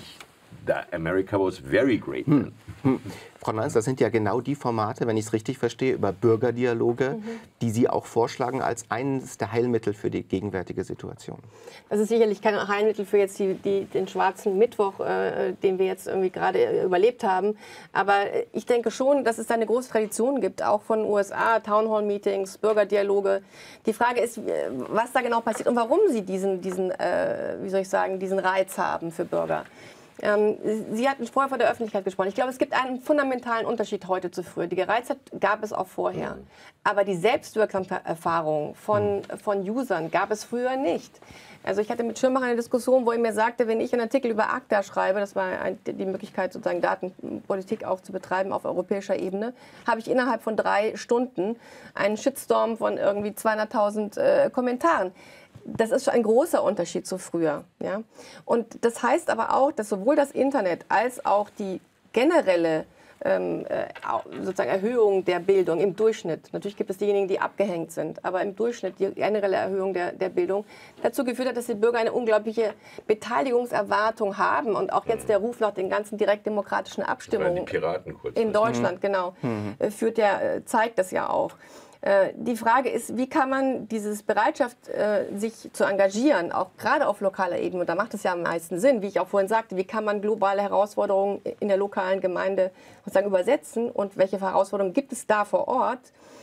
[SPEAKER 3] America was very great. Hm.
[SPEAKER 1] Hm. Frau Nans, das sind ja genau die Formate, wenn ich es richtig verstehe, über Bürgerdialoge, mhm. die Sie auch vorschlagen als eines der Heilmittel für die gegenwärtige Situation.
[SPEAKER 2] Das ist sicherlich kein Heilmittel für jetzt die, die, den schwarzen Mittwoch, äh, den wir jetzt irgendwie gerade überlebt haben. Aber ich denke schon, dass es da eine große Tradition gibt, auch von U S A, Townhall-Meetings, Bürgerdialoge. Die Frage ist, was da genau passiert und warum sie diesen, diesen äh, wie soll ich sagen, diesen Reiz haben für Bürger. Ähm, Sie hatten vorher vor der Öffentlichkeit gesprochen. Ich glaube, es gibt einen fundamentalen Unterschied heute zu früher. Die Gereiztheit gab es auch vorher. Mhm. Aber die Selbstwirksamkeit-Erfahrung von, mhm. von Usern gab es früher nicht. Also ich hatte mit Schirmacher eine Diskussion, wo er mir sagte, wenn ich einen Artikel über ACTA schreibe, das war ein, die Möglichkeit, sozusagen Datenpolitik auch zu betreiben auf europäischer Ebene, habe ich innerhalb von drei Stunden einen Shitstorm von irgendwie zweihunderttausend äh, Kommentaren. Das ist schon ein großer Unterschied zu früher. Ja? Und das heißt aber auch, dass sowohl das Internet als auch die generelle ähm, äh, sozusagen Erhöhung der Bildung im Durchschnitt. Natürlich gibt es diejenigen, die abgehängt sind, aber im Durchschnitt die generelle Erhöhung der, der Bildung dazu geführt hat, dass die Bürger eine unglaubliche Beteiligungserwartung haben und auch jetzt der Ruf nach den ganzen direktdemokratischen Abstimmungen
[SPEAKER 3] die Piraten kurz
[SPEAKER 2] in Deutschland, mhm. genau, mhm. führt ja, zeigt das ja auch. Die Frage ist, wie kann man diese Bereitschaft, sich zu engagieren, auch gerade auf lokaler Ebene, und da macht es ja am meisten Sinn, wie ich auch vorhin sagte, wie kann man globale Herausforderungen in der lokalen Gemeinde sozusagen übersetzen und welche Herausforderungen gibt es da vor Ort?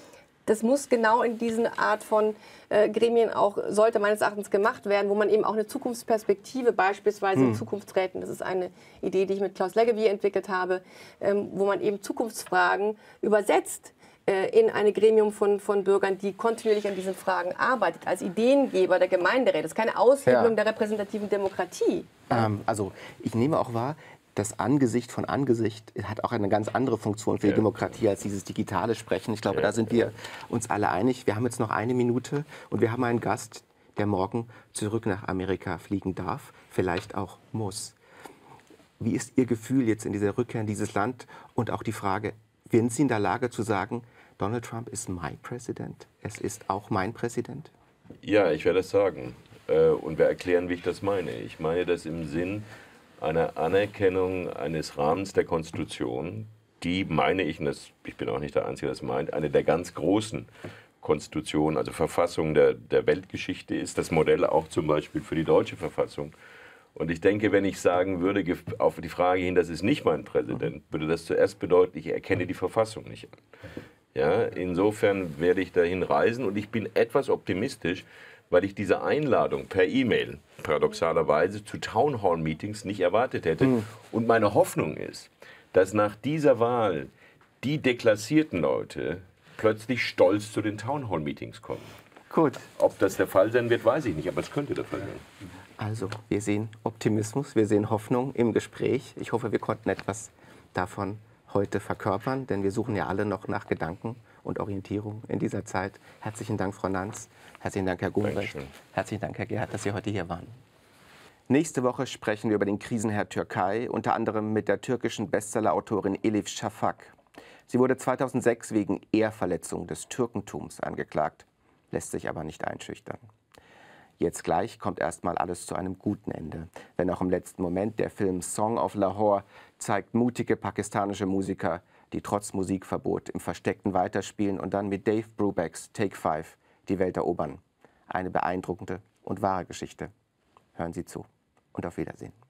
[SPEAKER 2] Das muss genau in diesen Art von äh, Gremien auch, sollte meines Erachtens gemacht werden, wo man eben auch eine Zukunftsperspektive, beispielsweise hm. in Zukunftsräten, das ist eine Idee, die ich mit Klaus Leggevi entwickelt habe, ähm, wo man eben Zukunftsfragen übersetzt in ein Gremium von, von Bürgern, die kontinuierlich an diesen Fragen arbeitet, als Ideengeber der Gemeinderäte. Das ist keine Aushebelung ja. der repräsentativen Demokratie.
[SPEAKER 1] Ähm, also ich nehme auch wahr, das Angesicht von Angesicht hat auch eine ganz andere Funktion für die ja. Demokratie als dieses digitale Sprechen. Ich glaube, ja. da sind wir uns alle einig. Wir haben jetzt noch eine Minute und wir haben einen Gast, der morgen zurück nach Amerika fliegen darf, vielleicht auch muss. Wie ist Ihr Gefühl jetzt in dieser Rückkehr in dieses Land und auch die Frage, sind Sie in der Lage zu sagen, Donald Trump ist mein Präsident, es ist auch mein Präsident?
[SPEAKER 3] Ja, ich werde das sagen. Und wir erklären, wie ich das meine. Ich meine das im Sinn einer Anerkennung eines Rahmens der Konstitution, die, meine ich, und das, ich bin auch nicht der Einzige, der das meint, eine der ganz großen Konstitutionen, also Verfassung der, der Weltgeschichte ist, das Modell auch zum Beispiel für die deutsche Verfassung. Und ich denke, wenn ich sagen würde, auf die Frage hin, das ist nicht mein Präsident, würde das zuerst bedeuten, ich erkenne die Verfassung nicht an. Ja, insofern werde ich dahin reisen und ich bin etwas optimistisch, weil ich diese Einladung per E-Mail paradoxalerweise zu Townhall-Meetings nicht erwartet hätte. Mhm. Und meine Hoffnung ist, dass nach dieser Wahl die deklassierten Leute plötzlich stolz zu den Townhall-Meetings kommen.
[SPEAKER 1] Gut.
[SPEAKER 3] Ob das der Fall sein wird, weiß ich nicht, aber es könnte der Fall sein.
[SPEAKER 1] Also, wir sehen Optimismus, wir sehen Hoffnung im Gespräch. Ich hoffe, wir konnten etwas davon heute verkörpern, denn wir suchen ja alle noch nach Gedanken und Orientierung in dieser Zeit. Herzlichen Dank, Frau Nantz. Herzlichen Dank, Herr Gumbrecht. Herzlichen Dank, Herr Gerhardt, dass Sie heute hier waren. Nächste Woche sprechen wir über den Krisenherd Türkei, unter anderem mit der türkischen Bestsellerautorin Elif Shafak. Sie wurde zweitausendsechs wegen Ehrverletzung des Türkentums angeklagt, lässt sich aber nicht einschüchtern. Jetzt gleich kommt erstmal alles zu einem guten Ende. Wenn auch im letzten Moment der Film Song of Lahore zeigt mutige pakistanische Musiker, die trotz Musikverbot im Versteckten weiterspielen und dann mit Dave Brubecks Take Five die Welt erobern. Eine beeindruckende und wahre Geschichte. Hören Sie zu und auf Wiedersehen.